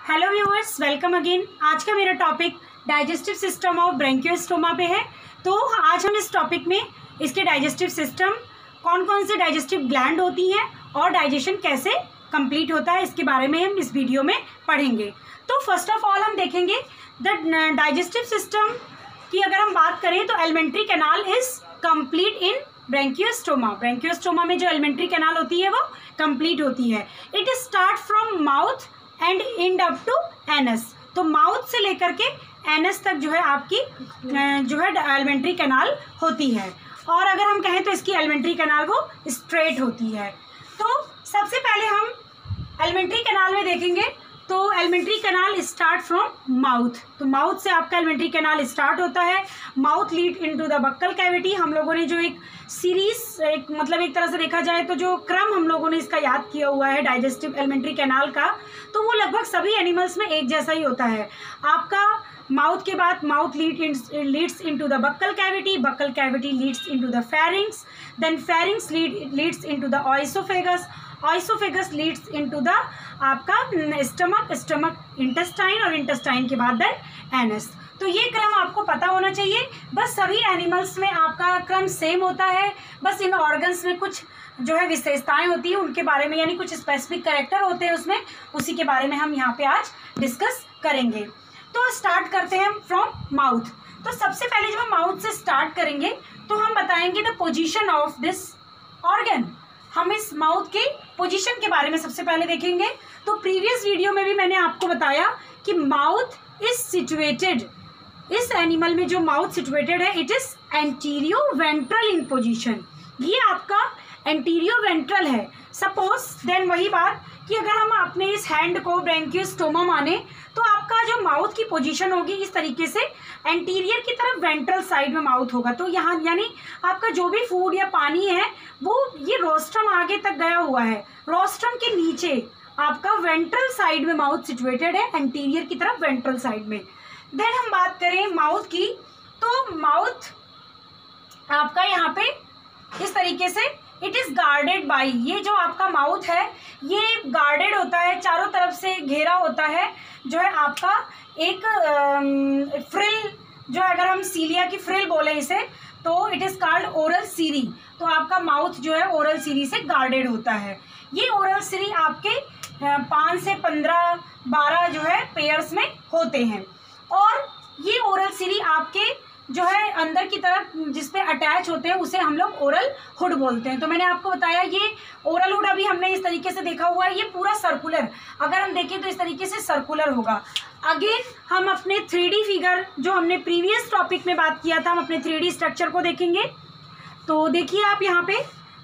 Hello viewers, welcome again. आज का मेरा topic digestive system of branchiostoma पे है। तो आज हम इस टॉपिक में इसके डाइजेस्टिव सिस्टम, कौन कौन से डाइजेस्टिव ग्लैंड होती हैं और डाइजेशन कैसे कंप्लीट होता है, इसके बारे में हम इस वीडियो में पढ़ेंगे। तो फर्स्ट ऑफ ऑल हम देखेंगे द डाइजेस्टिव सिस्टम की अगर हम बात करें तो alimentary canal is complete in branchiostoma. Branchiostoma में जो एलिमेंट्री कैनाल होती है वो कंप्लीट होती है। It start from mouth and and up to anus. तो माउथ से लेकर के एनस तक जो है आपकी जो है एलिमेंट्री कैनाल होती है। और अगर हम कहें तो इसकी एलिमेंट्री कैनाल वो स्ट्रेट होती है। तो सबसे पहले हम एलिमेंट्री कैनाल में देखेंगे तो alimentary canal start from mouth. तो माउथ से आपका एलिमेंट्री कैनाल स्टार्ट होता है। Mouth lead into the buccal cavity. हम लोगों ने जो एक सीरीज एक तरह से देखा जाए तो जो क्रम हम लोगों ने इसका याद किया हुआ है डाइजेस्टिव एलिमेंट्री कैनाल का, तो वो लगभग सभी एनिमल्स में एक जैसा ही होता है। आपका माउथ के बाद mouth leads into the buccal cavity, buccal cavity leads into the pharynx, then pharynx leads into the oesophagus, oesophagus leads into the आपका स्टमक, स्टमक इंटेस्टाइन और इंटेस्टाइन के बाद देन एनस। तो ये क्रम आपको पता होना चाहिए। बस सभी एनिमल्स में आपका क्रम सेम होता है, बस इन ऑर्गन्स में कुछ जो है विशेषताएं होती है उनके बारे में, यानी कुछ स्पेसिफिक कैरेक्टर होते हैं उसमें, उसी के बारे में हम यहाँ पे आज डिस्कस करेंगे। तो स्टार्ट करते हैं हम फ्रॉम माउथ। तो सबसे पहले जब हम माउथ से स्टार्ट करेंगे तो हम बताएंगे the position of this organ. हम इस माउथ के पोजीशन के बारे में सबसे पहले देखेंगे। तो प्रीवियस वीडियो में भी मैंने आपको बताया कि माउथ इज सिचुएटेड, इस एनिमल में जो माउथ सिचुएटेड है it is anteroventral in position. ये आपका एंटीरियो वेंट्रल है। सपोज देन वही बात कि अगर हम अपने इस हैंड को ब्रोंकियोस्टोमा माने तो आपका जो माउथ की पोजीशन होगी इस तरीके से एंटीरियर की तरफ वेंट्रल साइड में माउथ होगा। तो यहाँ यानी आपका जो भी फूड या पानी है वो ये रोस्ट्रम आगे तक गया हुआ है, रोस्ट्रम के नीचे आपका वेंट्रल साइड में माउथ सिचुएटेड है, एंटीरियर की तरफ वेंट्रल साइड में। देन हम बात करें माउथ की, तो माउथ आपका यहाँ पे इस तरीके से इट इज गार्डेड बाई, ये जो आपका माउथ है ये गार्डेड होता है, चारों तरफ से घेरा होता है जो है आपका एक फ्रिल, जो अगर हम सीलिया की फ्रिल बोले इसे तो it is called oral cirri. तो आपका माउथ जो है ओरल सीरी से गार्डेड होता है। ये ओरल सीरी आपके 5 से 15-12 जो है पेयर्स में होते हैं। और ये ओरल सीरी आपके जो है अंदर की तरफ जिस पे अटैच होते हैं उसे हम लोग ओरल हुड बोलते हैं। तो मैंने आपको बताया ये ओरल हुड अभी हमने इस तरीके से देखा हुआ है, ये पूरा सर्कुलर, अगर हम देखें तो इस तरीके से सर्कुलर होगा। अगेन हम अपने 3D फिगर जो हमने प्रीवियस टॉपिक में बात किया था, हम अपने 3D स्ट्रक्चर को देखेंगे। तो देखिए आप यहाँ पे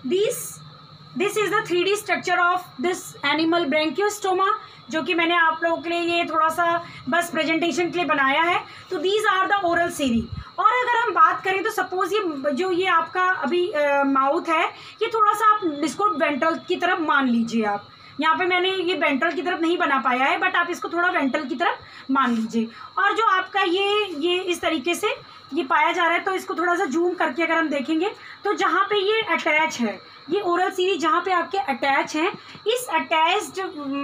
this is the 3D structure of this animal branchiostoma, जो कि मैंने आप लोगों के लिए ये थोड़ा सा बस प्रेजेंटेशन के लिए बनाया है। तो these are the oral cirri. और अगर हम बात करें तो सपोज ये जो ये आपका अभी माउथ है ये थोड़ा सा आप इसको वेंट्रल की तरफ मान लीजिए। आप यहाँ पे मैंने ये वेंट्रल की तरफ नहीं बना पाया है, बट आप इसको थोड़ा वेंट्रल की तरफ मान लीजिए। और जो आपका ये इस तरीके से ये पाया जा रहा है, तो इसको थोड़ा सा जूम करके अगर हम देखेंगे तो जहाँ पे ये अटैच है, ये ओरल सीरी जहाँ पे आपके अटैच हैं, इस अटैच्ड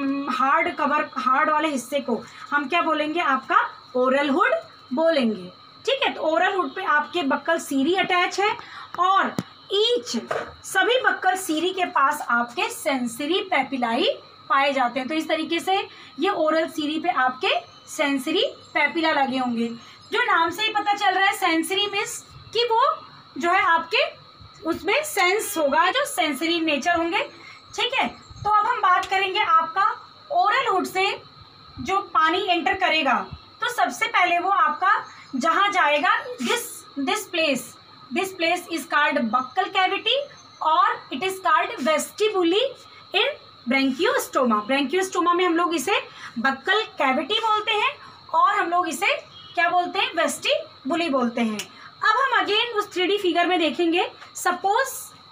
हार्ड वाले हिस्से को हम क्या बोलेंगे, आपका ओरल हुड बोलेंगे। ठीक है, तो ओरल हुड पे आपके बक्कल सीरी अटैच है और सभी बक्कल सीरी के पास आपके सेंसरी पैपिलाई पाए जाते हैं। तो इस तरीके से ये ओरल सीरी पे आपके सेंसरी पैपिला लगे होंगे। जो नाम से ही पता चल रहा है सेंसरी मीन्स कि वो जो है आपके उसमें सेंस होगा, जो सेंसरी नेचर होंगे। ठीक है, तो अब हम बात करेंगे आपका ओरल हुड से जो पानी एंटर करेगा तो सबसे पहले वो आपका जहाँ जाएगा this place is called buccal cavity और it is called vestibule in branchiostoma. Branchiostoma में हम लोग इसे बक्कल कैविटी बोलते हैं और हम लोग इसे क्या बोलते हैं, वेस्टिबुली बोलते हैं। अब हम अगेन उस 3D फिगर में देखेंगे। सपोज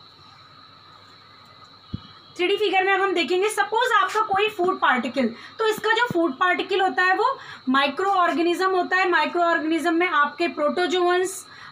3D फिगर में अब हम देखेंगे, सपोज आपका कोई फूड पार्टिकल, तो इसका जो फूड पार्टिकल होता है वो माइक्रो ऑर्गेनिज्म होता है। माइक्रो ऑर्गेनिज्म में आपके प्रोटोजोअन्स,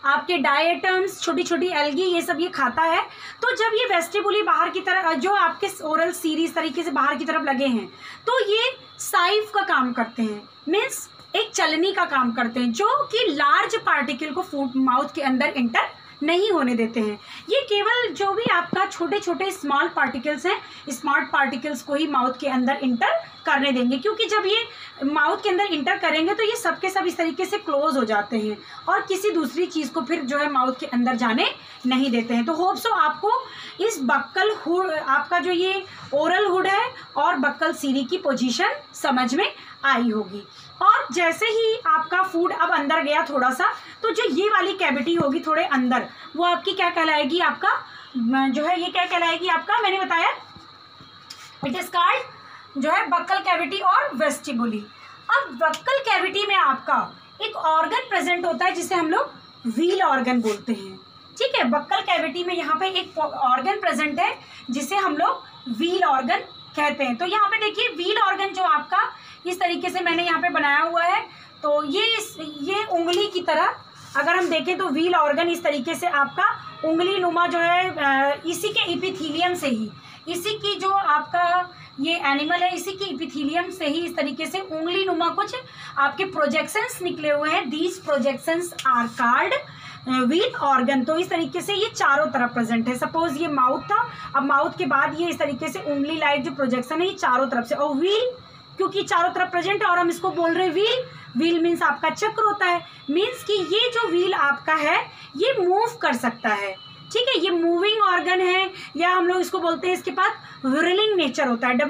आपके डायटम्स, छोटी छोटी एल्गी, ये सब ये खाता है। तो जब ये वेस्टिबुली बाहर की तरफ, जो आपके ओरल सीरीज तरीके से बाहर की तरफ लगे हैं, तो ये साइफ का काम करते हैं, मीन्स एक चलनी का काम करते हैं, जो कि लार्ज पार्टिकल को फूड माउथ के अंदर इंटर नहीं होने देते हैं। ये केवल जो भी आपका छोटे छोटे स्मॉल पार्टिकल्स हैं, स्मॉल पार्टिकल्स को ही माउथ के अंदर इंटर करने देंगे, क्योंकि जब ये माउथ के अंदर इंटर करेंगे तो ये सब के सब इस तरीके से क्लोज हो जाते हैं और किसी दूसरी चीज़ को फिर जो है माउथ के अंदर जाने नहीं देते हैं। तो होप सो आपको इस बक्कल हुड, आपका जो ये ओरल हुड है और बक्कल सीरी की पोजीशन समझ में आई होगी। और जैसे ही आपका फूड अब अंदर गया थोड़ा सा, तो जो ये वाली कैविटी होगी थोड़े अंदर, वो आपकी क्या कहलाएगी, आपका जो है ये क्या कहलाएगी, आपका मैंने बताया इट इज कॉल्ड जो है बक्कल कैविटी और वेस्टिबुली। अब बक्कल कैविटी में आपका एक ऑर्गन प्रेजेंट होता है जिसे हम लोग व्हील ऑर्गन बोलते हैं। ठीक है, बक्कल कैविटी में यहाँ पे एक ऑर्गन प्रेजेंट है जिसे हम लोग व्हील ऑर्गन कहते हैं। तो यहाँ पे देखिए व्हील ऑर्गन जो आपका इस तरीके से मैंने यहाँ पे बनाया हुआ है, तो ये उंगली की तरह अगर हम देखें तो व्हील ऑर्गन इस तरीके से आपका उंगली नुमा जो है, इसी के इपिथीलियम से ही, इसी की जो आपका ये एनिमल है, इसी के इपिथीलियम से ही इस तरीके से उंगली नुमा कुछ आपके प्रोजेक्शंस निकले हुए हैं। These projections are called wheel organ. तो इस तरीके से ये चारों तरफ प्रेजेंट है। सपोज ये माउथ था, अब माउथ के बाद ये इस तरीके से उंगली लाइक जो प्रोजेक्शन है ये चारों तरफ से, और व्हील क्योंकि चारों तरफ प्रेजेंट है और हम इसको बोल रहे हैं व्हील। व्हील मीन्स आपका चक्र होता है, मीन्स कि ये जो व्हील आपका है ये मूव कर सकता है। ठीक है, ये मूविंग ऑर्गन है, या हम लोग इसको बोलते हैं इसके पास व्रिलिंग नेचर होता है,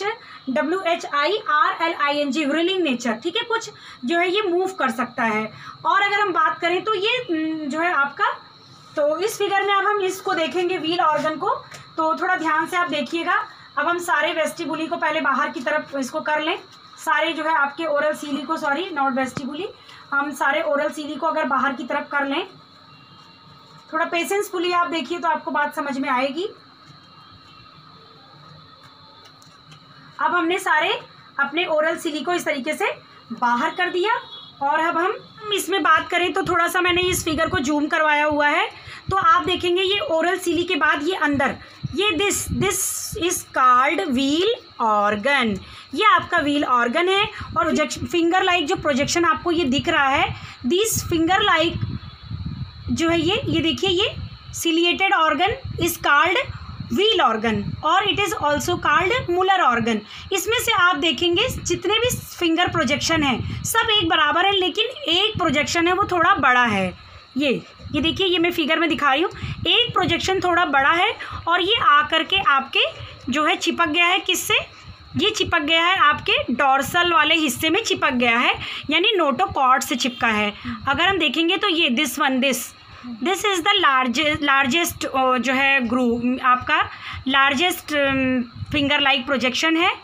WHIRLING, व्रिलिंग नेचर। ठीक है, कुछ जो है ये मूव कर सकता है। और अगर हम बात करें तो ये जो है आपका, तो इस फिगर में अब हम इसको देखेंगे व्हील ऑर्गन को, तो थोड़ा ध्यान से आप देखिएगा। अब हम सारे वेस्टिबुली को पहले बाहर की तरफ इसको कर लें, सारे जो है आपके ओरल सीली को, सॉरी नॉट वेस्टिबुली, हम सारे ओरल सीली को अगर बाहर की तरफ कर लें, थोड़ा पेशेंसफुली आप देखिए तो आपको बात समझ में आएगी। अब हमने सारे अपने ओरल सीली को इस तरीके से बाहर कर दिया। और अब हम इसमें बात करें तो थोड़ा सा मैंने इस फिगर को जूम करवाया हुआ है, तो आप देखेंगे ये ओरल सीली के बाद ये अंदर ये this is called wheel organ. ये आपका व्हील ऑर्गन है। और फिंगर लाइक जो प्रोजेक्शन आपको ये दिख रहा है, दिस फिंगर लाइक जो है ये देखिए, ये ciliated organ is called wheel organ और it is also called Muller organ. इसमें से आप देखेंगे जितने भी फिंगर प्रोजेक्शन हैं सब एक बराबर है, लेकिन एक प्रोजेक्शन है वो थोड़ा बड़ा है। ये देखिए, ये मैं फिगर में दिखा रही हूँ, एक प्रोजेक्शन थोड़ा बड़ा है और ये आकर के आपके जो है चिपक गया है, किससे, ये चिपक गया है आपके डॉर्सल वाले हिस्से में चिपक गया है, यानी नोटोकॉर्ड से चिपका है। अगर हम देखेंगे तो ये दिस इज़ द लार्जेस्ट जो है ग्रूव, आपका लार्जेस्ट फिंगर लाइक प्रोजेक्शन है।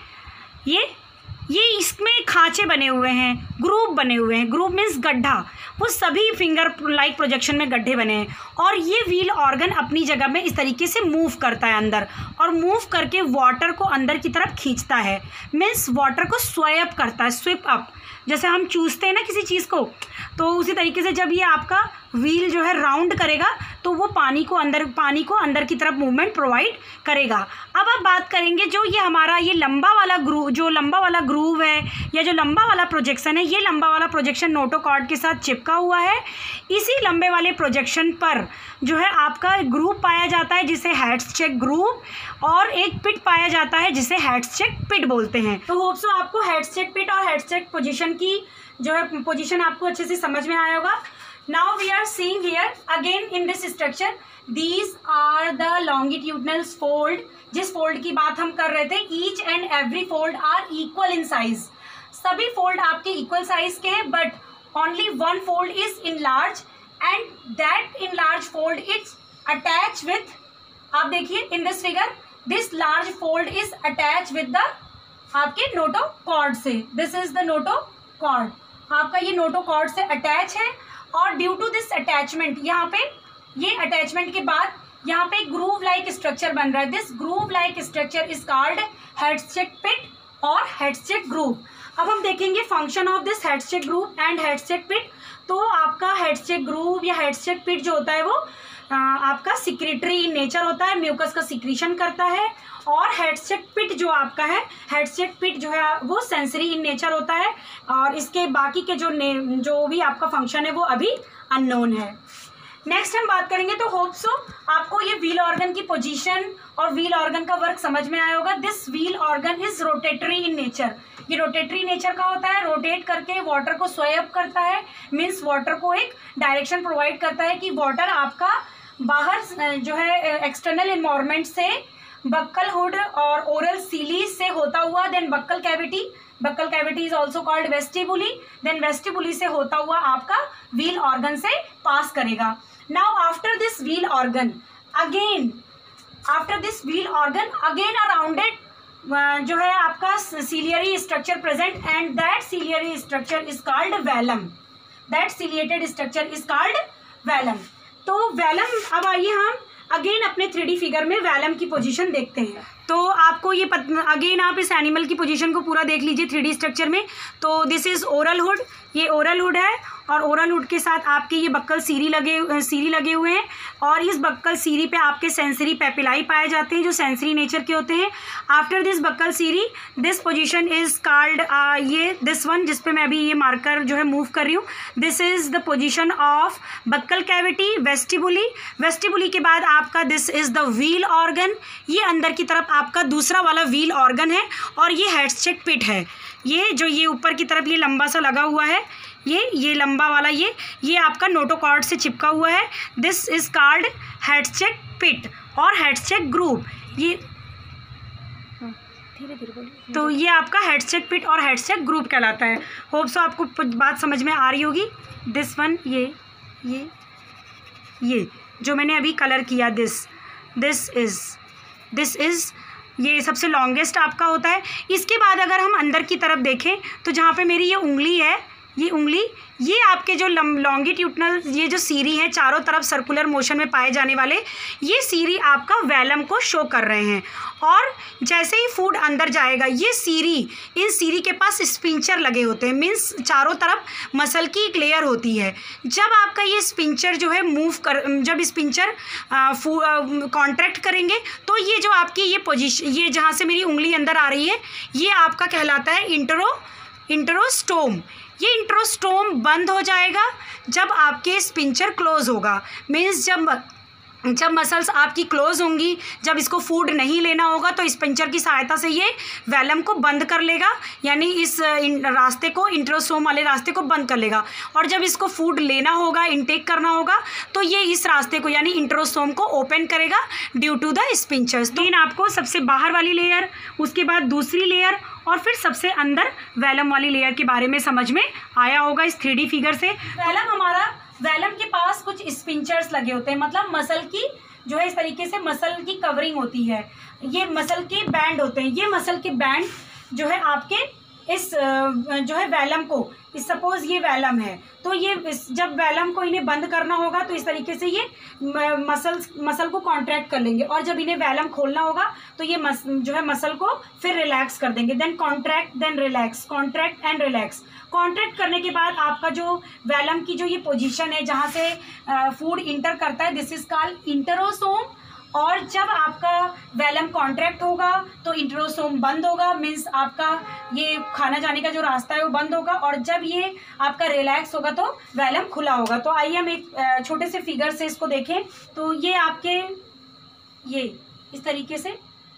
ये इसमें खांचे बने हुए हैं, ग्रूव बने हुए हैं, ग्रूव मीन्स गड्ढा, वो सभी फिंगर लाइक प्रोजेक्शन में गड्ढे बने हैं। और ये व्हील ऑर्गन अपनी जगह में इस तरीके से मूव करता है अंदर, और मूव करके वाटर को अंदर की तरफ खींचता है, मीन्स वाटर को स्वैप करता है, स्विप अप, जैसे हम चूसते हैं ना किसी चीज़ को, तो उसी तरीके से जब ये आपका व्हील जो है राउंड करेगा तो वो पानी को अंदर की तरफ मूवमेंट प्रोवाइड करेगा। अब आप बात करेंगे जो ये हमारा ये लंबा वाला ग्रूव है या जो लंबा वाला प्रोजेक्शन है, ये लंबा वाला प्रोजेक्शन नोटोकॉर्ड के साथ चिपका हुआ है। इसी लंबे वाले प्रोजेक्शन पर जो है आपका ग्रूव पाया जाता है जिसे हेड्स-चेक ग्रूव, और एक पिट पाया जाता है जिसे हेड्स-चेक पिट बोलते हैं। तो होप सो आपको हेड्स-चेक पिट और हेड्स-चेक पोजीशन की जो है पोजीशन आपको अच्छे से समझ में आया होगा। Now we are seeing here again in this structure, these are the longitudinal fold, जिस फोल्ड की बात हम कर रहे थे, each and every fold are equal in size, सभी फोल्ड आपके इक्वल साइज के हैं, but only one fold is enlarged and that enlarged fold is attached with, आप देखिए in this figure, this large fold is attached with the आपके notochord से, this is the notochord, आपका ये notochord से attach है। और ड्यू टू दिस अटैचमेंट, यहाँ पे ये अटैचमेंट के बाद यहाँ पे ग्रूव लाइक स्ट्रक्चर बन रहा है। This groove like structure is called Hatschek pit और हेड्स-चेक ग्रूव। अब हम देखेंगे function of this Hatschek groove and Hatschek pit. तो आपका हेडसेक ग्रुप या हेडसेक पिट जो होता है वो आपका सिक्रेटरी इन नेचर होता है, म्यूकस का सिक्रीशन करता है। और हेडसेक पिट जो आपका है, हेडसेक पिट जो है वो सेंसरी इन नेचर होता है, और इसके बाकी के जो भी आपका फंक्शन है वो अभी अननोन है। नेक्स्ट हम बात करेंगे, तो होप सो आपको ये व्हील ऑर्गन की पोजीशन और व्हील ऑर्गन का वर्क समझ में आया होगा। This wheel organ is rotatory in nature. ये रोटेटरी नेचर का होता है, रोटेट करके वाटर को स्वे अप करता है, मीन्स वाटर को एक डायरेक्शन प्रोवाइड करता है कि वाटर आपका बाहर जो है एक्सटर्नल इन्वायरमेंट से बक्कल हुड और ओरल सीलीज से होता हुआ then buccal cavity is also called vestibule, then vestibule से होता हुआ आपका व्हील ऑर्गन से पास करेगा। Now after this wheel organ again arounded जो है आपका ciliary structure present and that ciliary structure is called velum, that ciliated structure is called velum. तो वैलम, अब आइए हम अगेन अपने 3D फिगर में वैलम की पोजीशन देखते हैं। तो आपको ये अगेन आप इस एनिमल की पोजीशन को पूरा देख लीजिए 3D स्ट्रक्चर में। तो दिस इज ओरल हुड, ये ओरल हुड है, और ओरल हुड के साथ आपके ये बक्कल सीरी लगे हुए हैं, और इस बक्कल सीरी पे आपके सेंसरी पेपिलाई पाए जाते हैं जो सेंसरी नेचर के होते हैं। After this buccal cirri this position is called ये दिस वन जिस पे मैं अभी ये मार्कर जो है मूव कर रही हूँ, this is the position of buccal cavity vestibule के बाद आपका this is the wheel organ, ये अंदर की तरफ आपका दूसरा वाला व्हील ऑर्गन है, और ये हेडसेक पिट है। ये जो ये ऊपर की तरफ ये लंबा सा लगा हुआ है, ये लंबा वाला ये आपका नोटोकॉर्ड से चिपका हुआ है। This is called Hatschek pit और हेडसेक ग्रुप। ये धीरे-धीरे बोलिए। तो ये आपका हेडसेक पिट और हेडसेक ग्रुप कहलाता है। होप सो आपको बात समझ में आ रही होगी। दिस वन ये जो मैंने अभी कलर किया, दिस इज ये सबसे लॉन्गेस्ट आपका होता है। इसके बाद अगर हम अंदर की तरफ देखें तो जहाँ पे मेरी ये उंगली है, ये आपके जो लॉन्गिट्यूडनल ये जो सीरी है चारों तरफ सर्कुलर मोशन में पाए जाने वाले, ये सीरी आपका वैलम को शो कर रहे हैं। और जैसे ही फूड अंदर जाएगा इन सीरी के पास स्पिंचर लगे होते हैं, मीन्स चारों तरफ मसल की एक लेयर होती है। जब आपका ये स्पिंचर जो है जब स्पिंचर कॉन्ट्रैक्ट करेंगे तो ये जो आपकी ये पोजीशन, ये जहाँ से मेरी उंगली अंदर आ रही है, ये आपका कहलाता है इंटरोस्टोम। ये इंट्रोस्टोम बंद हो जाएगा जब आपके स्पिंचर क्लोज होगा, मीन्स जब मसल्स आपकी क्लोज होंगी, जब इसको फूड नहीं लेना होगा तो स्पिंचर की सहायता से ये वैलम को बंद कर लेगा, यानी इस रास्ते को, इंट्रोस्टोम वाले रास्ते को बंद कर लेगा। और जब इसको फूड लेना होगा, इनटेक करना होगा, तो ये इस रास्ते को यानी इंट्रोस्टोम को ओपन करेगा ड्यू टू द स्पिंचर्स। तो आपको सबसे बाहर वाली लेयर, उसके बाद दूसरी लेयर और फिर सबसे अंदर वैलम वाली लेयर के बारे में समझ में आया होगा इस 3D फिगर से। वैलम के पास कुछ स्पिंचर्स लगे होते हैं, मतलब मसल की जो है इस तरीके से मसल की कवरिंग होती है, ये मसल के बैंड होते हैं। ये मसल के बैंड जो है आपके इस जो है वैलम को, सपोज ये वैलम है तो ये जब वैलम को इन्हें बंद करना होगा तो इस तरीके से ये मसल को कॉन्ट्रैक्ट कर लेंगे, और जब इन्हें वैलम खोलना होगा तो ये जो है मसल को फिर रिलैक्स कर देंगे। Then contract then relax, contract and relax. Contract करने के बाद आपका जो वैलम की जो ये पोजीशन है जहाँ से फूड इंटर करता है, दिस इज कॉल्ड इंटरोसोम। और जब आपका वैलम कॉन्ट्रैक्ट होगा तो इंट्रोसोम बंद होगा, मीन्स आपका ये खाना जाने का जो रास्ता है वो बंद होगा, और जब ये आपका रिलैक्स होगा तो वैलम खुला होगा। तो आइए हम एक छोटे से फिगर से इसको देखें। तो ये आपके ये इस तरीके से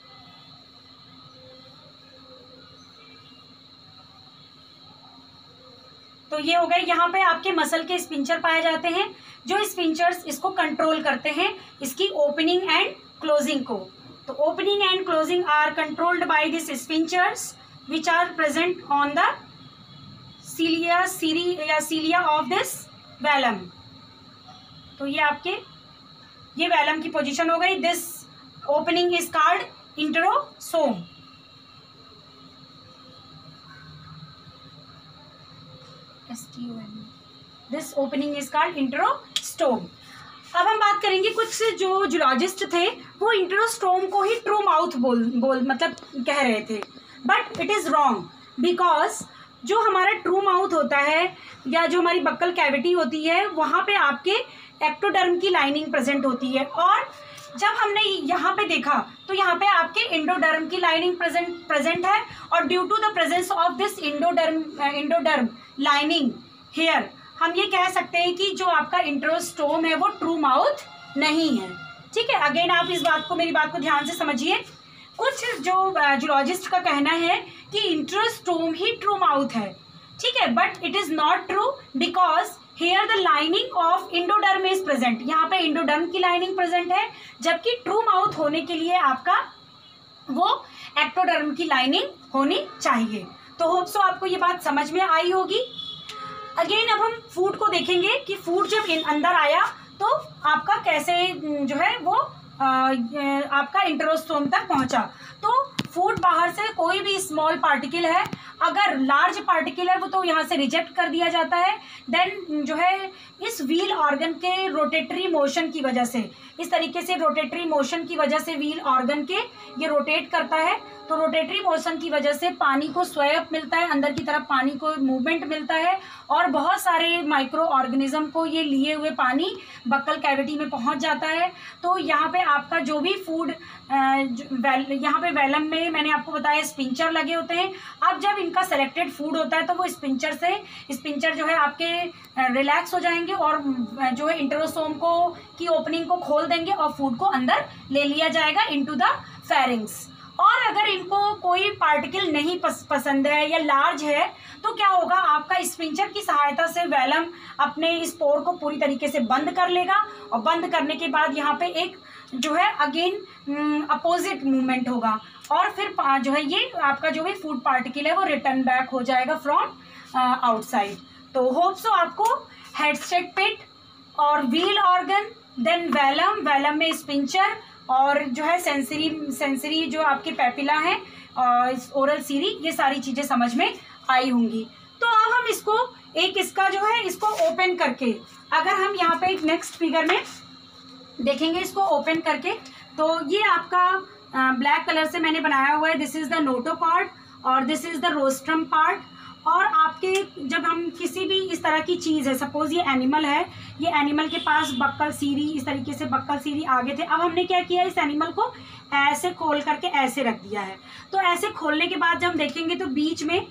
तो ये हो गए, यहाँ पे आपके मसल के स्पिंचर पाए जाते हैं, जो स्पिंचर्स इसको कंट्रोल करते हैं, इसकी ओपनिंग एंड क्लोजिंग को। तो opening and closing are controlled by this sphincters which are present on the cilia of this velum. तो ये आपके ये वैलम की पोजीशन हो गई। This opening is called enterostome. This opening is called enterostome. अब हम बात करेंगे, कुछ जो जूलॉजिस्ट थे वो इंटरोस्टोम को ही ट्रू माउथ बोल मतलब कह रहे थे, but it is wrong because जो हमारा ट्रू माउथ होता है या जो हमारी बक्कल कैविटी होती है वहाँ पे आपके एक्टोडर्म की लाइनिंग प्रेजेंट होती है, और जब हमने यहाँ पे देखा तो यहाँ पे आपके इंडोडर्म की लाइनिंग प्रेजेंट है, और due to the presence of this endoderm lining here हम ये कह सकते हैं कि जो आपका इंट्रोस्टोम है वो ट्रू माउथ नहीं है। ठीक है, अगेन आप मेरी बात को ध्यान से समझिए। कुछ जो जूलॉजिस्ट का कहना है कि इंट्रोस्टोम ही ट्रू माउथ है, ठीक है, but it is not true because here the lining of endoderm is present. यहाँ पे इंडोडर्म की लाइनिंग प्रेजेंट है, जबकि ट्रू माउथ होने के लिए आपका वो एक्टोडर्म की लाइनिंग होनी चाहिए। तो होप सो आपको ये बात समझ में आई होगी। अगेन अब हम फूड को देखेंगे कि फूड जब अंदर आया तो आपका कैसे जो है वो आपका इंट्रोस्टोम तक पहुंचा। तो फूड बाहर से कोई भी स्मॉल पार्टिकल है, अगर लार्ज पार्टिकल है वो तो यहाँ से रिजेक्ट कर दिया जाता है। देन जो है इस व्हील ऑर्गन के रोटेटरी मोशन की वजह से, इस तरीके से रोटेटरी मोशन की वजह से व्हील ऑर्गन के ये रोटेट करता है, तो रोटेटरी मोशन की वजह से पानी को स्वैप मिलता है, अंदर की तरफ पानी को मूवमेंट मिलता है, और बहुत सारे माइक्रो ऑर्गेनिज्म को ये लिए हुए पानी बक्कल कैविटी में पहुंच जाता है। तो यहाँ पे आपका जो भी फूड यहाँ पे वेलम में मैंने आपको बताया स्पिंचर लगे होते हैं। अब जब इनका सेलेक्टेड फूड होता है तो वो स्पिंचर जो है आपके रिलैक्स हो जाएंगे और जो है इंट्रोसोम की ओपनिंग को खोल देंगे और फूड को अंदर ले लिया जाएगा इनटू द फेरिंग्स। और अगर इनको कोई पार्टिकल नहीं पसंद है या लार्ज है तो क्या होगा, आपका स्पिंचर की सहायता से वेलम अपने इस पोर को पूरी तरीके से बंद कर लेगा, और बंद करने के बाद यहाँ पे एक जो है अगेन अपोजिट मूवमेंट होगा, और फिर जो है ये आपका जो भी फूड पार्टिकल है वो रिटर्न बैक हो जाएगा फ्रॉम आउटसाइड। तो होप सो आपको हेडस्टेक पिट और व्हील ऑर्गन, देन वेलम में स्पिंचर, और जो है सेंसरी जो आपके पेपिला है और ओरल सीरी, ये सारी चीज़ें समझ में आई होंगी। तो अब हम इसका जो है इसको ओपन करके, अगर हम यहाँ पे एक नेक्स्ट फिगर में देखेंगे इसको ओपन करके, तो ये आपका ब्लैक कलर से मैंने बनाया हुआ है, दिस इज़ द नोटोकॉर्ड और this is the rostrum part. और आपके जब हम किसी भी इस तरह की चीज़ है, सपोज ये एनिमल है, ये एनिमल के पास बक्कल सीरी, इस तरीके से बक्कल सीरी आगे थे, अब हमने क्या किया, इस एनिमल को ऐसे खोल करके ऐसे रख दिया है। तो ऐसे खोलने के बाद जब हम देखेंगे तो बीच में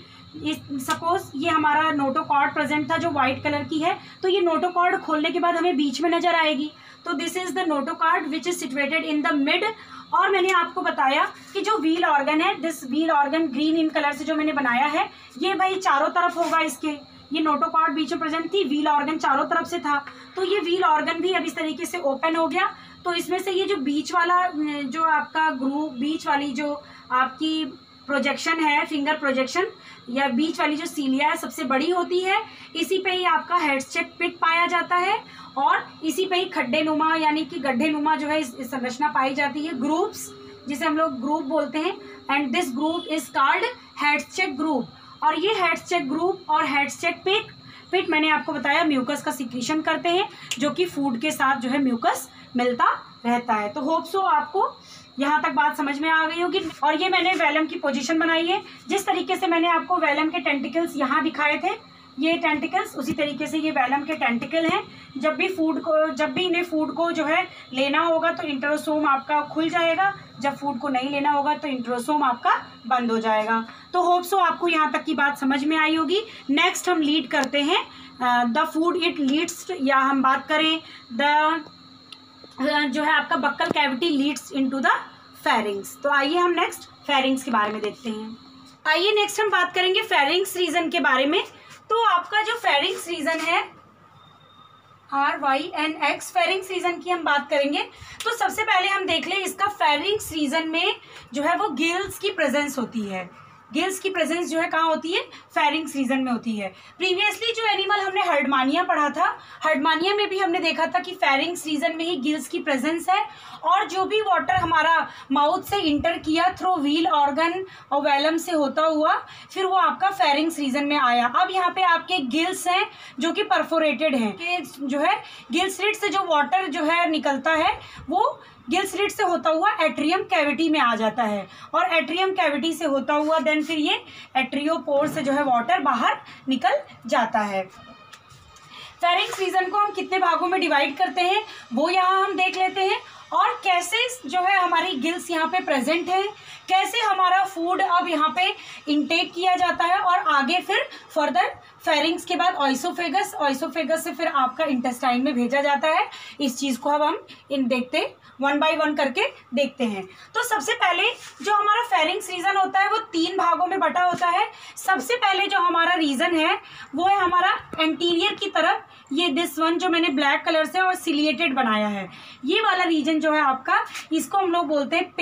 सपोज ये हमारा नोटोकॉर्ड प्रेजेंट था जो वाइट कलर की है, तो ये नोटोकॉर्ड खोलने के बाद हमें बीच में नजर आएगी। तो this is the notochord which is situated in the mid. और मैंने आपको बताया कि जो व्हील ऑर्गन है, this wheel organ green in colour से जो मैंने बनाया है, ये भाई चारों तरफ होगा इसके, ये नोटोकॉर्ड बीच में प्रेजेंट थी, व्हील ऑर्गन चारों तरफ से था, तो ये व्हील ऑर्गन भी अब इस तरीके से ओपन हो गया। तो इसमें से ये जो बीच वाला जो आपका ग्रूव, बीच वाली जो आपकी प्रोजेक्शन है, फिंगर प्रोजेक्शन या बीच वाली जो सीलिया है सबसे बड़ी होती है, इसी पे ही आपका हेडस्टेक पिट पाया जाता है, और इसी पे ही खड्डे नुमा यानी कि गड्ढे नुमा जो है इस संरचना पाई जाती है, ग्रूव्स जिसे हम लोग ग्रूव बोलते हैं। And this groove is called Hatschek groove. और ये हेडस्टेक ग्रूव और हेडस्टेक पिट मैंने आपको बताया म्यूकस का सिक्रीशन करते हैं, जो कि फूड के साथ जो है म्यूकस मिलता रहता है। तो होप सो आपको यहाँ तक बात समझ में आ गई होगी। और ये मैंने वेलम की पोजीशन बनाई है, जिस तरीके से मैंने आपको वेलम के टेंटिकल्स यहाँ दिखाए थे, ये टेंटिकल्स उसी तरीके से ये वेलम के टेंटिकल हैं। जब भी इन्हें फूड को जो है लेना होगा तो इंट्रोसोम आपका खुल जाएगा, जब फूड को नहीं लेना होगा तो इंट्रोसोम आपका बंद हो जाएगा। तो होप सो आपको यहाँ तक की बात समझ में आई होगी। नेक्स्ट हम लीड करते हैं द फूड इट लीड्स, या हम बात करें द जो है आपका buccal cavity leads into the pharynx. तो आइए हम नेक्स्ट फेरिंग्स के बारे में देखते हैं। आइए नेक्स्ट हम बात करेंगे फेरिंग्स रीजन के बारे में। तो आपका जो फेरिंग्स रीजन है RYNX, फेरिंग्स रीजन की हम बात करेंगे। तो सबसे पहले हम देख लें इसका फेरिंग्स रीजन में जो है वो गिल्स की प्रेजेंस होती है। गिल्स की प्रेजेंस जो है कहाँ होती है, फेरिंग्स रीजन में होती है। प्रीवियसली जो एनिमल हमने हर्डमानिया पढ़ा था, हर्डमानिया में भी हमने देखा था कि फेरिंग्स रीजन में ही गिल्स की प्रेजेंस है, और जो भी वाटर हमारा माउथ से इंटर किया थ्रू व्हील ऑर्गन और वेलम से होता हुआ फिर वो आपका फेरिंग्स रीजन में आया। अब यहाँ पे आपके गिल्स हैं जो कि परफोरेटेड हैं, कि जो है गिल स्लिट से जो वाटर जो है निकलता है वो गिल स्लिट से होता हुआ एट्रियम कैविटी में आ जाता है, और एट्रियम कैविटी से होता हुआ देन फिर ये एट्रियोपोर से जो है वाटर बाहर निकल जाता है। फेरिंक्स रीजन को हम कितने भागों में डिवाइड करते हैं वो यहाँ हम देख लेते हैं, और कैसे जो है हमारी गिल्स यहाँ पे प्रेजेंट है, कैसे हमारा फूड अब यहाँ पे इंटेक किया जाता है, और आगे फिर फर्दर फेरिंग्स के बाद ऑइसोफेगस, ऑइसोफेगस से फिर आपका इंटेस्टाइन में भेजा जाता है। इस चीज़ को अब हम देखते वन बाय वन करके देखते हैं। तो सबसे पहले जो हमारा फेरिंग्स रीजन होता है वो 3 भागों में बटा होता है। सबसे पहले जो हमारा रीजन है वो है हमारा एंटीरियर की तरफ, ये दिस वन जो मैंने ब्लैक कलर से और सिलिएटेड बनाया है, ये वाला रीजन जो है आपका, इसको हम लोग बोलते हैं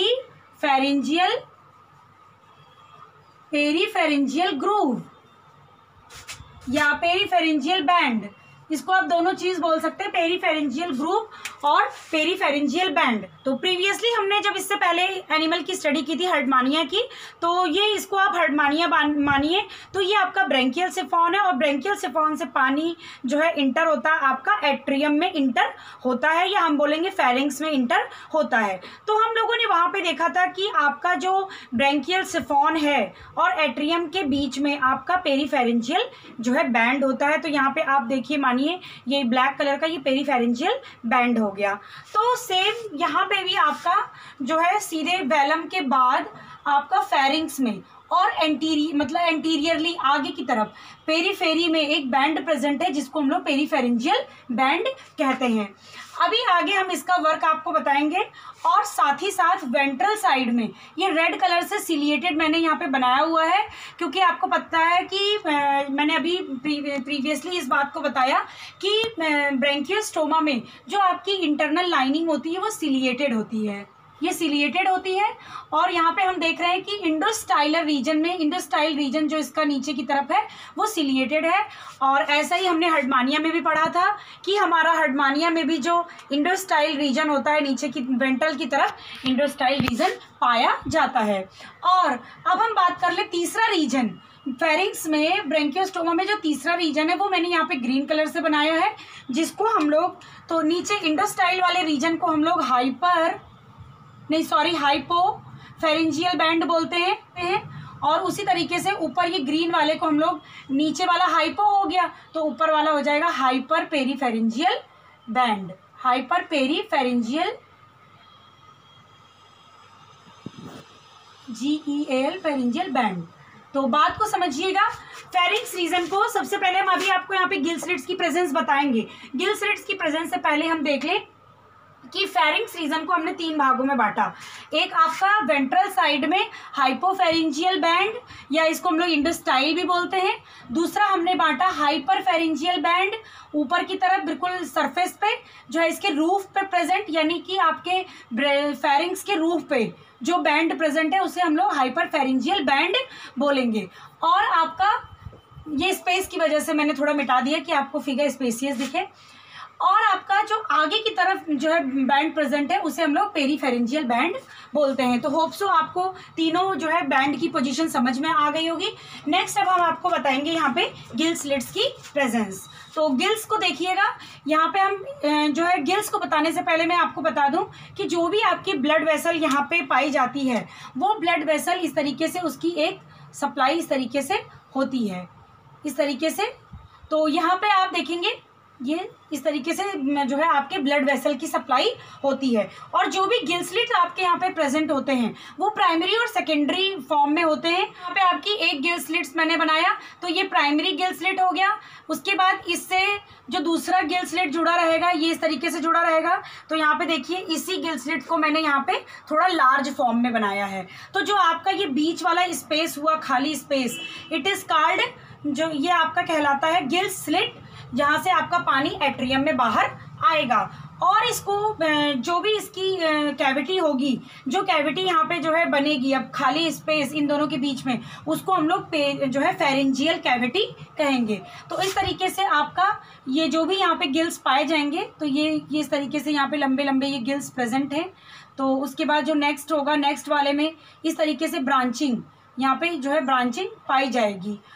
पेरीफेरेंजियल ग्रूव या पेरीफेरेंजियल बैंड, इसको आप दोनों चीज बोल सकते हैं, पेरीफेरेंजियल ग्रूव और पेरीफेरेंजियल बैंड। तो प्रीवियसली हमने जब इससे पहले एनिमल की स्टडी की थी हर्डमानिया की, तो ये इसको आप हर्डमानिया मानिए। तो ये आपका ब्रेंकियल सिफॉन है, और ब्रेंकियल सिफॉन से पानी जो है इंटर होता है आपका एट्रियम में इंटर होता है, या हम बोलेंगे फेरिंग्स में इंटर होता है। तो हम लोगों ने वहाँ पे देखा था कि आपका जो ब्रेंकियल सिफॉन है और एट्रियम के बीच में आपका पेरीफेरेंजियल जो है बैंड होता है। तो यहाँ पे आप देखिए, मानिए ये ब्लैक कलर का ये पेरीफेरेंजियल बैंड हो गया। तो सेम यहाँ पे भी आपका जो है सीधे वेलम के बाद आपका फेरिंग्स में और एंटीरियरली आगे की तरफ पेरीफेरी में एक बैंड प्रेजेंट है, जिसको हम लोग पेरीफेरेंजियल बैंड कहते हैं। अभी आगे हम इसका वर्क आपको बताएंगे, और साथ ही साथ वेंट्रल साइड में ये रेड कलर से सिलिएटेड मैंने यहाँ पे बनाया हुआ है, क्योंकि आपको पता है कि मैंने अभी प्रीवियसली इस बात को बताया कि ब्रेंकियोस्टोमा में जो आपकी इंटरनल लाइनिंग होती है वो सिलिएटेड होती है, ये सिलिएटेड होती है। और यहाँ पे हम देख रहे हैं कि इंडोस्टाइलर रीजन में, इंडोस्टाइल रीजन जो इसका नीचे की तरफ है वो सिलिएटेड है। और ऐसा ही हमने हर्डमानिया में भी पढ़ा था कि हमारा हर्डमानिया में भी जो इंडोस्टाइल रीजन होता है नीचे की वेंट्रल की तरफ इंडोस्टाइल रीजन पाया जाता है। और अब हम बात कर ले तीसरा रीजन फेरिंग्स में, ब्रेंकियोस्टोमा में जो तीसरा रीजन है वो मैंने यहाँ पे ग्रीन कलर से बनाया है, जिसको हम लोग, तो नीचे इंडोस्टाइल वाले रीजन को हम लोग हाइपोफेरेंजियल बैंड बोलते हैं, और उसी तरीके से ऊपर ये ग्रीन वाले को हम लोग, नीचे वाला हाइपो हो गया तो ऊपर वाला हो जाएगा hyper peripharyngeal band, hyper peripharyngeal GEAL pharyngeal band. तो बात को समझिएगा, फेरिंग्स रीजन को सबसे पहले हम अभी आपको यहाँ पे गिल स्लिट्स की प्रेजेंस बताएंगे। गिल स्लिट्स की प्रेजेंस से पहले हम देख लें कि फेरिंग्स रीजन को हमने 3 भागों में बांटा। एक आपका वेंट्रल साइड में हाइपोफेरेंजियल बैंड, या इसको हम लोग इंडोस्टाइल भी बोलते हैं। दूसरा हमने बांटा हाइपरफेरेंजियल बैंड, ऊपर की तरफ बिल्कुल सरफेस पे जो है इसके रूफ पे प्रेजेंट, यानी कि आपके फेरिंग्स के रूफ पे जो बैंड प्रेजेंट है उसे हम लोग हाइपरफेरेंजियल बैंड बोलेंगे। और आपका ये स्पेस की वजह से मैंने थोड़ा मिटा दिया कि आपको फिगर स्पेसियस दिखे। और आपका जो आगे की तरफ जो है बैंड प्रेजेंट है उसे हम लोग पेरीफेरेंजियल बैंड बोलते हैं। तो होप सो आपको तीनों जो है बैंड की पोजीशन समझ में आ गई होगी। नेक्स्ट अब हम आपको बताएंगे यहाँ पे गिल स्लिट्स की प्रेजेंस। तो गिल्स को देखिएगा, यहाँ पे हम जो है गिल्स को बताने से पहले मैं आपको बता दूं कि जो भी आपकी ब्लड वेसल यहाँ पे पाई जाती है वो ब्लड वेसल इस तरीके से, उसकी एक सप्लाई इस तरीके से होती है, इस तरीके से। तो यहाँ पे आप देखेंगे ये इस तरीके से जो है आपके ब्लड वेसल की सप्लाई होती है। और जो भी गिल स्लिट आपके यहाँ पे प्रेजेंट होते हैं वो प्राइमरी और सेकेंडरी फॉर्म में होते हैं। यहाँ पे आपकी एक गिल स्लिट्स मैंने बनाया, तो ये प्राइमरी गिल स्लिट हो गया। उसके बाद इससे जो दूसरा गिल स्लिट जुड़ा रहेगा ये इस तरीके से जुड़ा रहेगा। तो यहाँ पे देखिए इसी गिल स्लिट को मैंने यहाँ पे थोड़ा लार्ज फॉर्म में बनाया है। तो जो आपका ये बीच वाला स्पेस हुआ, खाली स्पेस, इट इज कॉल्ड, जो ये आपका कहलाता है गिल स्लिट, जहाँ से आपका पानी एट्रियम में बाहर आएगा। और इसको जो भी इसकी कैविटी होगी, जो कैविटी यहाँ पे जो है बनेगी, अब खाली स्पेस इन दोनों के बीच में, उसको हम लोग जो है फेरेंजियल कैविटी कहेंगे। तो इस तरीके से आपका ये जो भी यहाँ पे गिल्स पाए जाएंगे, तो ये इस तरीके से यहाँ पे लंबे लंबे ये गिल्स प्रेजेंट हैं। तो उसके बाद जो नेक्स्ट होगा, नेक्स्ट वाले में इस तरीके से ब्रांचिंग, यहाँ पे जो है ब्रांचिंग पाई जाएगी।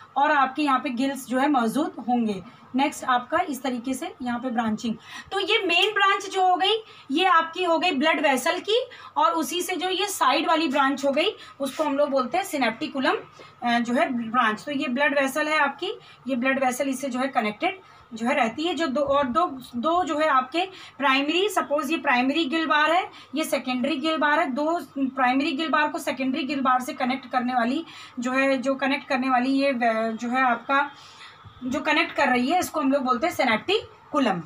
और आपके यहाँ पे गिल्स जो है मौजूद होंगे। नेक्स्ट आपका इस तरीके से यहाँ पे ब्रांचिंग, तो ये मेन ब्रांच जो हो गई ये आपकी हो गई ब्लड वेसल की, और उसी से जो ये साइड वाली ब्रांच हो गई उसको हम लोग बोलते हैं सिनेप्टिकुलम जो है ब्रांच। तो ये ब्लड वेसल है आपकी, ये ब्लड वेसल इससे जो है कनेक्टेड जो है रहती है। जो दो जो है आपके प्राइमरी, सपोज ये प्राइमरी गिल बार है, ये सेकेंडरी गिल बार है, दो प्राइमरी गिल बार को सेकेंडरी गिल बार से कनेक्ट करने वाली जो है, जो कनेक्ट करने वाली ये जो है आपका जो कनेक्ट कर रही है इसको हम लोग बोलते हैं सिनेप्टिकुलम।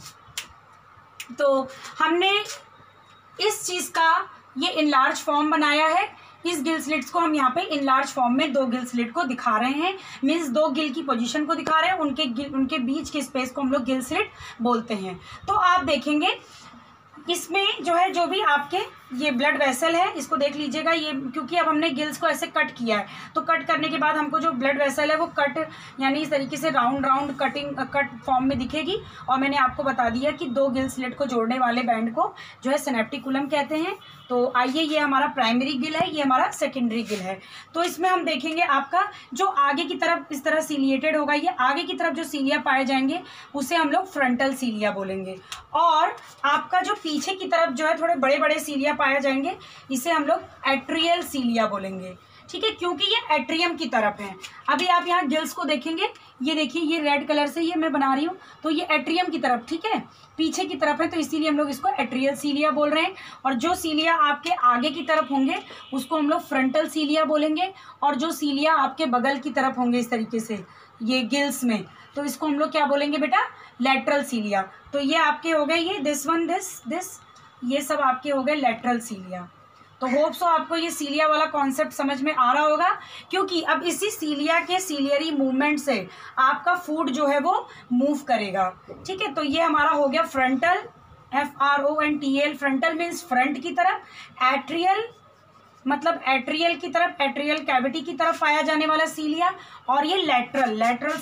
तो हमने इस चीज़ का ये इनलार्ज फॉर्म बनाया है। इस गिल स्लिट्स को हम यहाँ पे इनलार्ज फॉर्म में दो गिल स्लिट को दिखा रहे हैं, मीन्स दो गिल की पोजीशन को दिखा रहे हैं, उनके बीच के स्पेस को हम लोग गिल स्लिट बोलते हैं। तो आप देखेंगे इसमें जो है जो भी आपके ये ब्लड वेसल है इसको देख लीजिएगा, ये क्योंकि अब हमने गिल्स को ऐसे कट किया है तो कट करने के बाद हमको जो ब्लड वेसल है वो कट यानी इस तरीके से राउंड राउंड कट फॉर्म में दिखेगी। और मैंने आपको बता दिया कि दो गिल स्लिट को जोड़ने वाले बैंड को जो है सिनेप्टिकुलम कहते हैं। तो आइए, ये हमारा प्राइमरी गिल है, ये हमारा सेकेंडरी गिल है। तो इसमें हम देखेंगे आपका जो आगे की तरफ इस तरह सीलिएटेड होगा, ये आगे की तरफ जो सीलिया पाए जाएंगे उसे हम लोग फ्रंटल सीलिया बोलेंगे, और आपका जो पीछे की तरफ जो है थोड़े बड़े बड़े सीलिया पाए जाएंगे इसे हम लोग एट्रियल सीलिया बोलेंगे। ठीक है, क्योंकि ये एट्रियम की तरफ है। अभी आप यहाँ गिल्स को देखेंगे, ये देखिए ये रेड कलर से ये मैं बना रही हूँ, तो ये एट्रियम की तरफ, ठीक है, पीछे की तरफ है, तो इसीलिए हम लोग इसको एट्रियल सीलिया बोल रहे हैं। और जो सीलिया आपके आगे की तरफ होंगे उसको हम लोग फ्रंटल सीलिया बोलेंगे, और जो सीलिया आपके बगल की तरफ होंगे इस तरीके से ये गिल्स में, तो इसको हम लोग क्या बोलेंगे बेटा, लैटरल सीलिया। तो ये आपके हो गए, ये दिस वन दिस ये सब आपके हो गए लैटरल सीलिया। तो होप सो आपको ये सीलिया वाला कॉन्सेप्ट समझ में आ रहा होगा, क्योंकि अब इसी सीलिया के सीलियरी मूवमेंट से आपका फूड जो है वो मूव करेगा। ठीक है, तो ये हमारा हो गया frontal, FRONTL, frontal means front की तरफ, एट्रियल मतलब एट्रियल की तरफ, एट्रियल कैविटी की तरफ पाया जाने वाला सीलिया, और ये लेटरल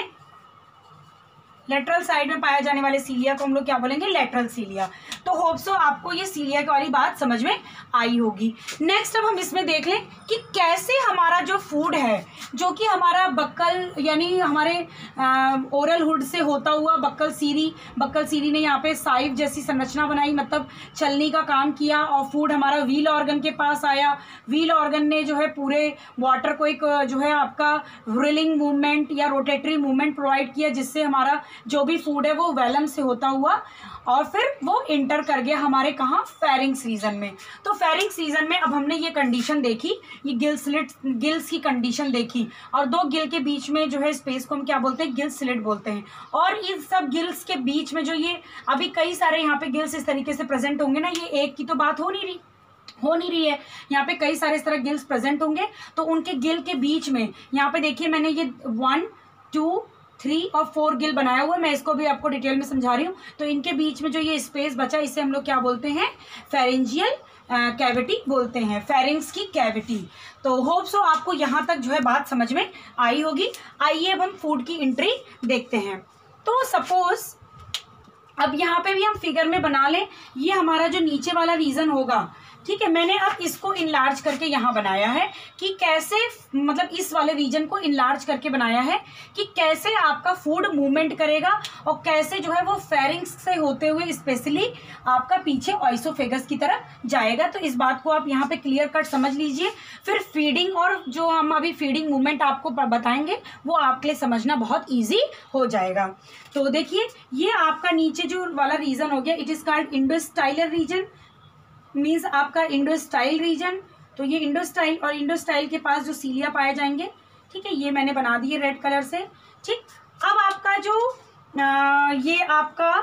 साइड में पाया जाने वाले सीलिया को हम लोग क्या बोलेंगे, लेटरल सीलिया। तो होप सो आपको ये सीलिया वाली बात समझ में आई होगी। नेक्स्ट अब हम इसमें देख लें कि कैसे हमारा जो फूड है, जो कि हमारा बक्कल यानी हमारे ओरल हुड से होता हुआ बक्कल सीरी ने यहाँ पे साइव जैसी संरचना बनाई, मतलब छलनी का काम किया, और फूड हमारा व्हील ऑर्गन के पास आया। व्हील ऑर्गन ने जो है पूरे वाटर को एक जो है आपका व्रिलिंग मूवमेंट या रोटेटरी मूवमेंट प्रोवाइड किया, जिससे हमारा जो भी फूड है वो वेलम से होता हुआ और फिर वो इंटर कर गया हमारे कहाँ, फेरिंग्स रीजन में। तो फेरिंग्स रीजन में अब हमने ये कंडीशन देखी, ये गिल्स की कंडीशन देखी, और दो गिल के बीच में जो है स्पेस को हम क्या बोलते हैं, गिल स्लिट बोलते हैं। और इन सब गिल्स के बीच में जो ये अभी कई सारे यहाँ पे गिल्स इस तरीके से प्रेजेंट होंगे ना, ये एक की तो बात हो नहीं रही है, यहाँ पे कई सारे इस तरह गिल्स प्रेजेंट होंगे। तो उनके गिल के बीच में यहाँ पे देखिए मैंने ये 1, 2, 3 और 4 गिल बनाया हुआ है, मैं इसको भी आपको डिटेल में समझा रही हूँ। तो इनके बीच में जो ये स्पेस बचा इसे हम लोग क्या बोलते हैं, फेरेंजियल कैविटी बोलते हैं, फेरिंग्स की कैविटी। तो होप सो आपको यहाँ तक जो है बात समझ में आई होगी। आइए अब हम फूड की एंट्री देखते हैं। तो सपोज अब यहाँ पे भी हम फिगर में बना लें, ये हमारा जो नीचे वाला रीजन होगा, ठीक है, मैंने अब इसको इनलार्ज करके यहाँ बनाया है कि कैसे, मतलब इस वाले रीजन को इनलार्ज करके बनाया है कि कैसे आपका फूड मूवमेंट करेगा और कैसे जो है वो फेरिंग्स से होते हुए स्पेशली आपका पीछे ऑइसोफेगस की तरफ जाएगा। तो इस बात को आप यहाँ पे क्लियर कट समझ लीजिए। फिर फीडिंग, और जो हम अभी फीडिंग मूवमेंट आपको बताएंगे वो आपके लिए समझना बहुत ईजी हो जाएगा। तो देखिए ये आपका नीचे जो वाला रीजन हो गया, it is called endostylar region, means आपका इंडोस्टाइल रीजन। तो ये इंडोस्टाइल और इंडोस्टाइल के पास जो सीलिया पाए जाएंगे, ठीक है, ये मैंने बना दिए रेड कलर से। ठीक, अब आपका जो ये आपका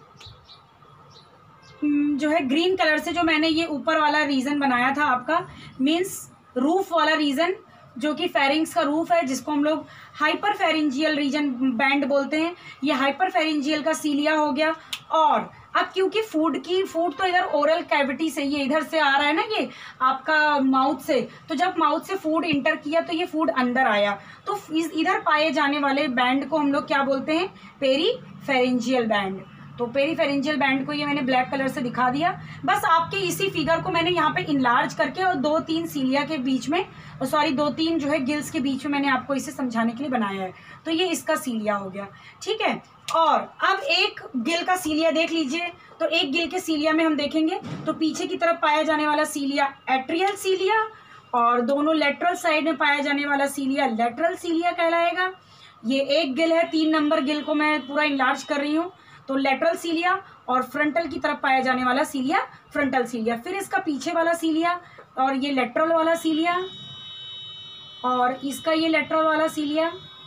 जो है ग्रीन कलर से जो मैंने ये ऊपर वाला रीजन बनाया था आपका, मीन्स रूफ वाला रीजन, जो कि फेरिंग्स का रूफ है, जिसको हम लोग हाइपर फेरिंजियल रीजन बैंड बोलते हैं। ये हाइपर फेरिंजियल का सीलिया हो गया। और अब क्योंकि फूड तो इधर ओरल कैविटी से, ये इधर से आ रहा है ना, ये आपका माउथ से, तो जब माउथ से फूड इंटर किया तो ये फूड अंदर आया, तो इधर पाए जाने वाले बैंड को हम लोग क्या बोलते हैं, पेरी फेरिंजियल बैंड। तो पेरीफेरेंजियल बैंड को ये मैंने ब्लैक कलर से दिखा दिया। बस आपके इसी फिगर को मैंने यहाँ पे इनलार्ज करके और 2-3 सीलिया के बीच में, सॉरी 2-3 जो है गिल्स के बीच में मैंने आपको इसे समझाने के लिए बनाया है। तो ये इसका सीलिया हो गया, ठीक है। और अब एक गिल का सीलिया देख लीजिए। तो एक गिल के सीलिया में हम देखेंगे तो पीछे की तरफ पाया जाने वाला सीलिया एट्रियल सीलिया, और दोनों लेटरल साइड में पाया जाने वाला सीलिया लेटरल सीलिया कहलाएगा। ये एक गिल है, 3 नंबर गिल को मैं पूरा इनलार्ज कर रही हूँ। तो लेटरल सीलिया, और फ्रंटल की तरफ पाया जाने वाला सीलिया फ्रंटल सीलिया। फिर इसका पीछे वाला सीलिया, और ये लेटरल वाला सीलिया, और इसका ये लेटरल वाला सीलिया,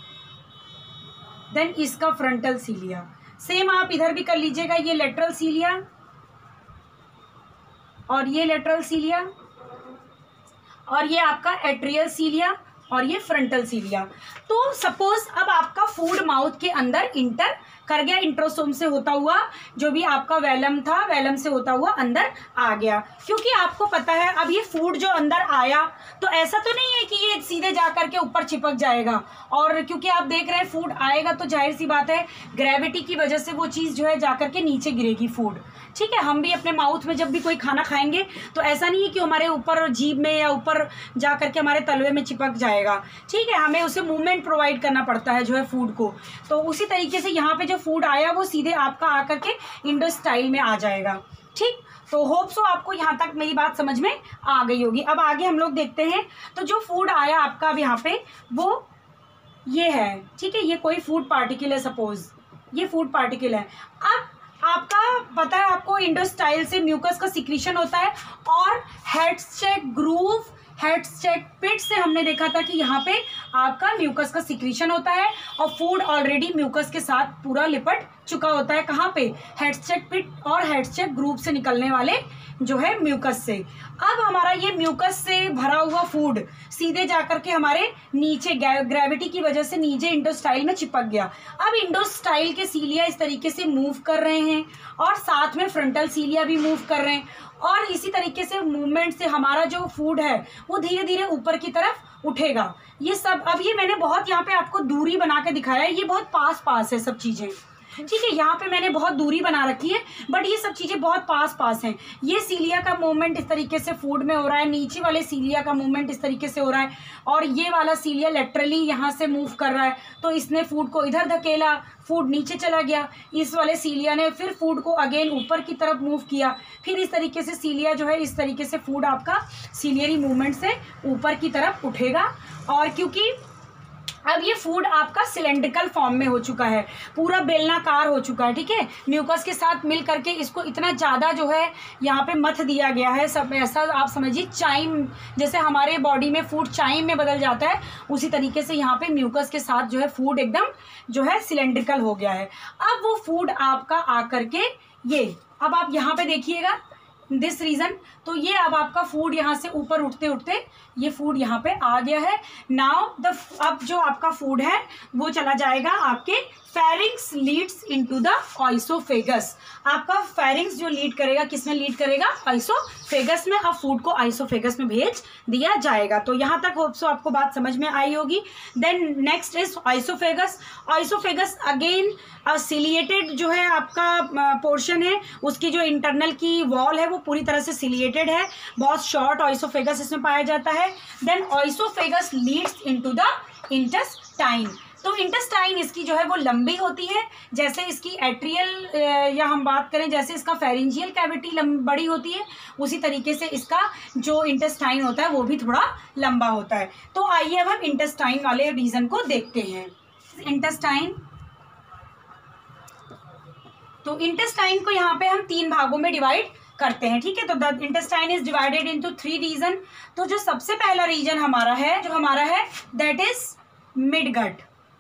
देन इसका फ्रंटल सीलिया। सेम आप इधर भी कर लीजिएगा, ये लेटरल सीलिया और ये लेटरल सीलिया, और ये आपका एट्रियल सीलिया, और ये फ्रंटल सीलिया। तो सपोज अब आपका फूड माउथ के अंदर इंटर कर गया, इंट्रोसोम से होता हुआ, जो भी आपका वेलम था वेलम से होता हुआ अंदर आ गया। क्योंकि आपको पता है अब ये फूड जो अंदर आया, तो ऐसा तो नहीं है कि ये सीधे जा करके ऊपर चिपक जाएगा। और क्योंकि आप देख रहे हैं फूड आएगा तो जाहिर सी बात है ग्रेविटी की वजह से वो चीज़ जो है जा करके नीचे गिरेगी फूड, ठीक है। हम भी अपने माउथ में जब भी कोई खाना खाएंगे तो ऐसा नहीं है कि हमारे ऊपर जीभ में या ऊपर जा करके हमारे तलवे में चिपक जाएगा, ठीक है। हमें उसे मूवमेंट प्रोवाइड करना पड़ता है जो है फूड को। तो उसी तरीके से यहाँ पे जो फूड आया वो सीधे आपका आकर के इंडोस्टाइल में आ जाएगा, ठीक। तो होप सो आपको यहाँ तक मेरी बात समझ में आ गई होगी। अब आगे हम लोग देखते हैं। तो जो फूड आया आपका अब यहाँ पे वो ये है, ठीक है। ये कोई फूड पार्टिकल है, सपोज ये फूड पार्टिकल है। अब आपका पता है आपको इंडोस्टाइल से म्यूकस का सिक्रीशन होता है, और हेडस्चेक ग्रूव हेडस्चेक पिट से हमने देखा था कि यहाँ पे आपका म्यूकस का सिक्रीशन होता है, और फूड ऑलरेडी म्यूकस के साथ पूरा लिपट चुका होता है। कहाँ पे? हेडस्चेक पिट और हेडस्चेक ग्रूव से निकलने वाले जो है म्यूकस से। अब हमारा ये म्यूकस से भरा हुआ फूड सीधे जाकर के हमारे नीचे ग्रेविटी की वजह से नीचे इंडोस्टाइल में चिपक गया। अब इंडोस्टाइल के सीलिया इस तरीके से मूव कर रहे हैं, और साथ में फ्रंटल सीलिया भी मूव कर रहे हैं, और इसी तरीके से मूवमेंट से हमारा जो फूड है वो धीरे धीरे ऊपर की तरफ उठेगा। ये सब अब ये मैंने बहुत यहाँ पे आपको दूरी बना के दिखाया है, ये बहुत पास है सब चीज़ें, ठीक है। यहाँ पे मैंने बहुत दूरी बना रखी है, बट ये सब चीज़ें बहुत पास हैं। ये सीलिया का मूवमेंट इस तरीके से फूड में हो रहा है, नीचे वाले सीलिया का मूवमेंट इस तरीके से हो रहा है, और ये वाला सीलिया लेटरली यहाँ से मूव कर रहा है, तो इसने फूड को इधर धकेला, फूड नीचे चला गया। इस वाले सीलिया ने फिर फूड को अगेन ऊपर की तरफ मूव किया, फिर इस तरीके से सीलिया जो है इस तरीके से फूड आपका सीलियरी मूवमेंट से ऊपर की तरफ उठेगा। और क्योंकि अब ये फूड आपका सिलेंड्रिकल फॉर्म में हो चुका है, पूरा बेलनाकार हो चुका है, ठीक है। म्यूकस के साथ मिल करके इसको इतना ज़्यादा जो है यहाँ पे मथ दिया गया है, सब ऐसा आप समझिए चाइम, जैसे हमारे बॉडी में फूड चाइम में बदल जाता है, उसी तरीके से यहाँ पे म्यूकस के साथ जो है फूड एकदम जो है सिलेंड्रिकल हो गया है। अब वो फूड आपका आकर के ये अब आप यहाँ पे देखिएगा दिस रीज़न, तो ये अब आपका फूड यहाँ से ऊपर उठते उठते ये फूड यहाँ पे आ गया है। नाउ अब जो आपका फूड है वो चला जाएगा आपके pharynx leads into the oesophagus. आपका फेरिंग्स जो लीड करेगा, किसमें लीड करेगा? आइसोफेगस में। अब फूड को आइसोफेगस में भेज दिया जाएगा। तो यहाँ तक होप सो आपको बात समझ में आई होगी। Then next is oesophagus. Oesophagus again ciliated जो है आपका पोर्शन है, उसकी जो इंटरनल की वॉल है वो पूरी तरह से सिलिएटेड है, बहुत शॉर्ट आइसोफेगस इसमें पाया जाता है। Then oesophagus leads into the intestine. तो इंटेस्टाइन इसकी जो है वो लंबी होती है, जैसे इसकी एट्रियल या हम बात करें जैसे इसका फेरिंजियल कैविटी बड़ी होती है, उसी तरीके से इसका जो इंटेस्टाइन होता है वो भी थोड़ा लंबा होता है। तो आइए अब हम इंटेस्टाइन वाले रीजन को देखते हैं। इंटेस्टाइन, तो इंटेस्टाइन को यहाँ पे हम 3 भागों में डिवाइड करते हैं, ठीक है। तो the intestine is divided into 3 region. तो जो सबसे पहला रीजन हमारा है दैट इज मिडगट,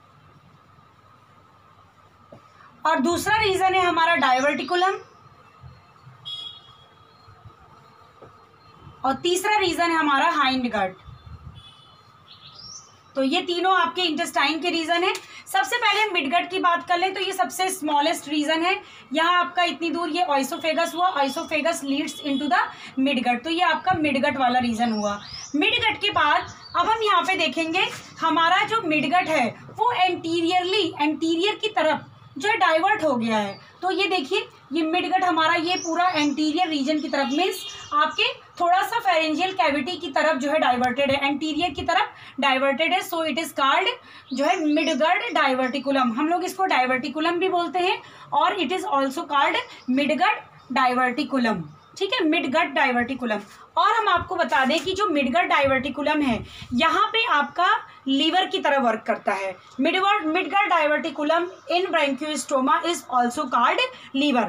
और दूसरा रीजन है हमारा डायवर्टिकुलम, और तीसरा रीजन है हमारा हाइंड गट। तो ये तीनों आपके इंटेस्टाइन के रीजन है। सबसे पहले हम मिडगट की बात कर लें तो ये सबसे स्मॉलेस्ट रीजन है। यहाँ आपका इतनी दूर ये आइसोफेगस हुआ, oesophagus leads into the midgut, तो ये आपका मिडगट वाला रीजन हुआ। मिडगट के बाद अब हम यहाँ पे देखेंगे हमारा जो मिडगट है वो एंटीरियर की तरफ जो है डाइवर्ट हो गया है। तो ये देखिए, ये मिड गट हमारा ये पूरा एंटीरियर रीजन की तरफ, मीन्स आपके थोड़ा सा फेरेंजियल कैविटी की तरफ जो है डाइवर्टेड है, एंटीरियर की तरफ डाइवर्टेड है। सो इट इज कॉल्ड जो है मिड गट डाइवर्टिकुलम। हम लोग इसको डाइवर्टिकुलम भी बोलते हैं और it is also called midgut diverticulum. ठीक है, मिड गट डाइवर्टिकुलम। और हम आपको बता दें कि जो मिड गट डाइवर्टिकुलम है यहाँ पे आपका लीवर की तरह वर्क करता है। Midgut diverticulum in Branchiostoma is also called liver.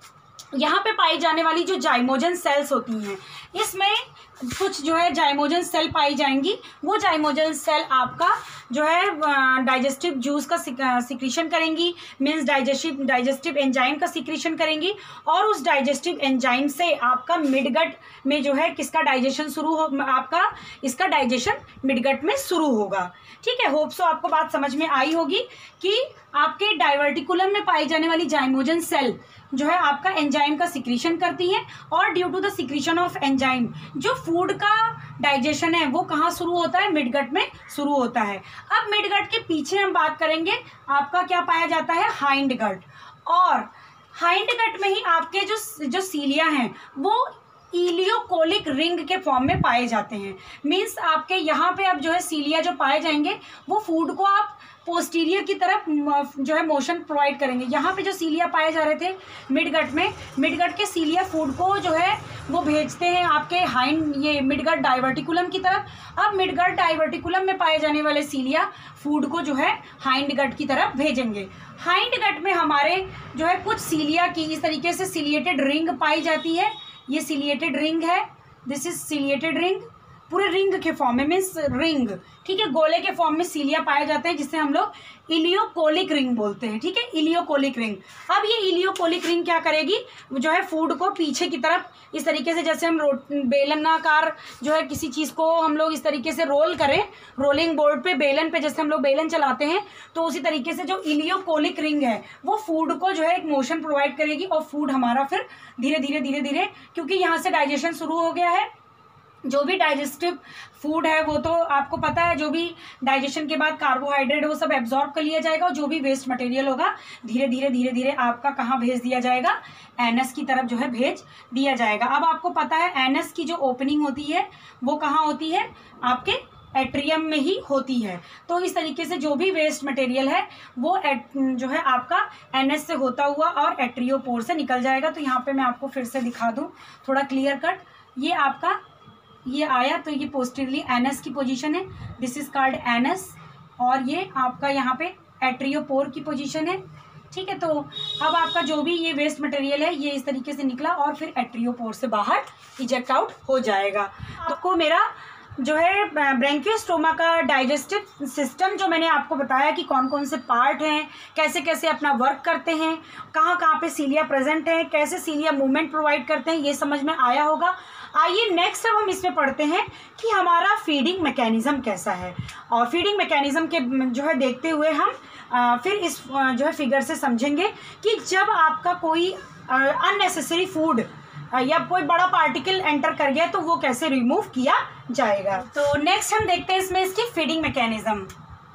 यहाँ पे पाई जाने वाली जो जाइमोजन सेल्स होती हैं, इसमें कुछ जो है जाइमोजन सेल पाई जाएंगी। वो जाइमोजन सेल आपका जो है डाइजेस्टिव जूस का सिक्रीशन करेंगी, मीन्स डाइजेस्टिव एंजाइम का सिक्रीशन करेंगी। और उस डाइजेस्टिव एंजाइम से आपका मिडगट में जो है किसका डाइजेशन शुरू हो, आपका इसका डाइजेशन मिडगट में शुरू होगा। ठीक है, होप सो आपको बात समझ में आई होगी कि आपके डाइवर्टिकुलम में पाई जाने वाली जाइमोजन सेल जो है आपका एंजाइम का सिक्रीशन करती है। और due to the secretion of enzyme जो फूड का डाइजेशन है वो कहाँ शुरू होता है, मिडगट में शुरू होता है। अब मिडगट के पीछे हम बात करेंगे, आपका क्या पाया जाता है, हाइंड गट। और हाइंड गट में ही आपके जो सीलिया हैं वो इलियोकोलिक रिंग के फॉर्म में पाए जाते हैं। मीन्स आपके यहाँ पे अब जो है सीलिया जो पाए जाएंगे वो फूड को आप पोस्टीरियर की तरफ जो है मोशन प्रोवाइड करेंगे। यहाँ पे जो सीलिया पाए जा रहे थे मिडगट में, मिडगट के सीलिया फूड को जो है वो भेजते हैं आपके हाइंड ये मिडगट डाइवर्टिकुलम की तरफ। अब मिडगट डाइवर्टिकुलम में पाए जाने वाले सीलिया फूड को जो है हाइंड गट की तरफ भेजेंगे। हाइंड गट में हमारे जो है कुछ सीलिया की इस तरीके से सिलिएटेड रिंग पाई जाती है। ये सिलिएटेड रिंग है, दिस इज सिलिएटेड रिंग, पूरे रिंग के फॉर्म में, मीन्स रिंग, ठीक है, गोले के फॉर्म में सीलिया पाए जाते हैं जिससे हम लोग इलियोकोलिक रिंग बोलते हैं। ठीक है, इलियोकोलिक रिंग। अब ये इलियोकोलिक रिंग क्या करेगी, जो है फूड को पीछे की तरफ इस तरीके से, जैसे हम बेलनाकार जो है किसी चीज़ को हम लोग इस तरीके से रोल करें, रोलिंग बोर्ड पे बेलन पे जैसे हम लोग बेलन चलाते हैं, तो उसी तरीके से जो इलियोकोलिक रिंग है वो फूड को जो है एक मोशन प्रोवाइड करेगी और फूड हमारा फिर धीरे धीरे क्योंकि यहाँ से डाइजेशन शुरू हो गया है। जो भी डाइजेस्टिव फूड है वो तो आपको पता है, जो भी डाइजेशन के बाद कार्बोहाइड्रेट वो सब एब्जॉर्ब कर लिया जाएगा और जो भी वेस्ट मटेरियल होगा धीरे धीरे आपका कहाँ भेज दिया जाएगा, एनस की तरफ जो है भेज दिया जाएगा। अब आपको पता है एनस की जो ओपनिंग होती है वो कहाँ होती है, आपके एट्रियम में ही होती है। तो इस तरीके से जो भी वेस्ट मटेरियल है वो जो है आपका एनएस से होता हुआ और एट्रियोपोर से निकल जाएगा। तो यहाँ पे मैं आपको फिर से दिखा दूँ थोड़ा क्लियर कट, ये आपका ये आया तो ये पोस्टीरियरली एनएस की पोजीशन है, दिस इज कॉल्ड एनएस, और ये आपका यहाँ पे एट्रियोपोर की पोजीशन है। ठीक है, तो अब आपका जो भी ये वेस्ट मटेरियल है ये इस तरीके से निकला और फिर एट्रियोपोर से बाहर इजेक्ट आउट हो जाएगा। आपको मेरा जो है ब्रैंकियोस्टोमा का डाइजेस्टिव सिस्टम जो मैंने आपको बताया कि कौन कौन से पार्ट हैं, कैसे कैसे अपना वर्क करते हैं, कहाँ कहाँ पे सीलिया प्रेजेंट है, कैसे सीलिया मूवमेंट प्रोवाइड करते हैं, ये समझ में आया होगा। आइए नेक्स्ट अब हम इसमें पढ़ते हैं कि हमारा फीडिंग मैकेनिज्म कैसा है। और फीडिंग मैकेनिज्म के जो है देखते हुए हम फिर इस जो है फिगर से समझेंगे कि जब आपका कोई अननेसेसरी फूड या कोई बड़ा पार्टिकल एंटर कर गया तो वो कैसे रिमूव किया जाएगा। तो नेक्स्ट हम देखते हैं इसमें इसकी फीडिंग मैकेनिज्म।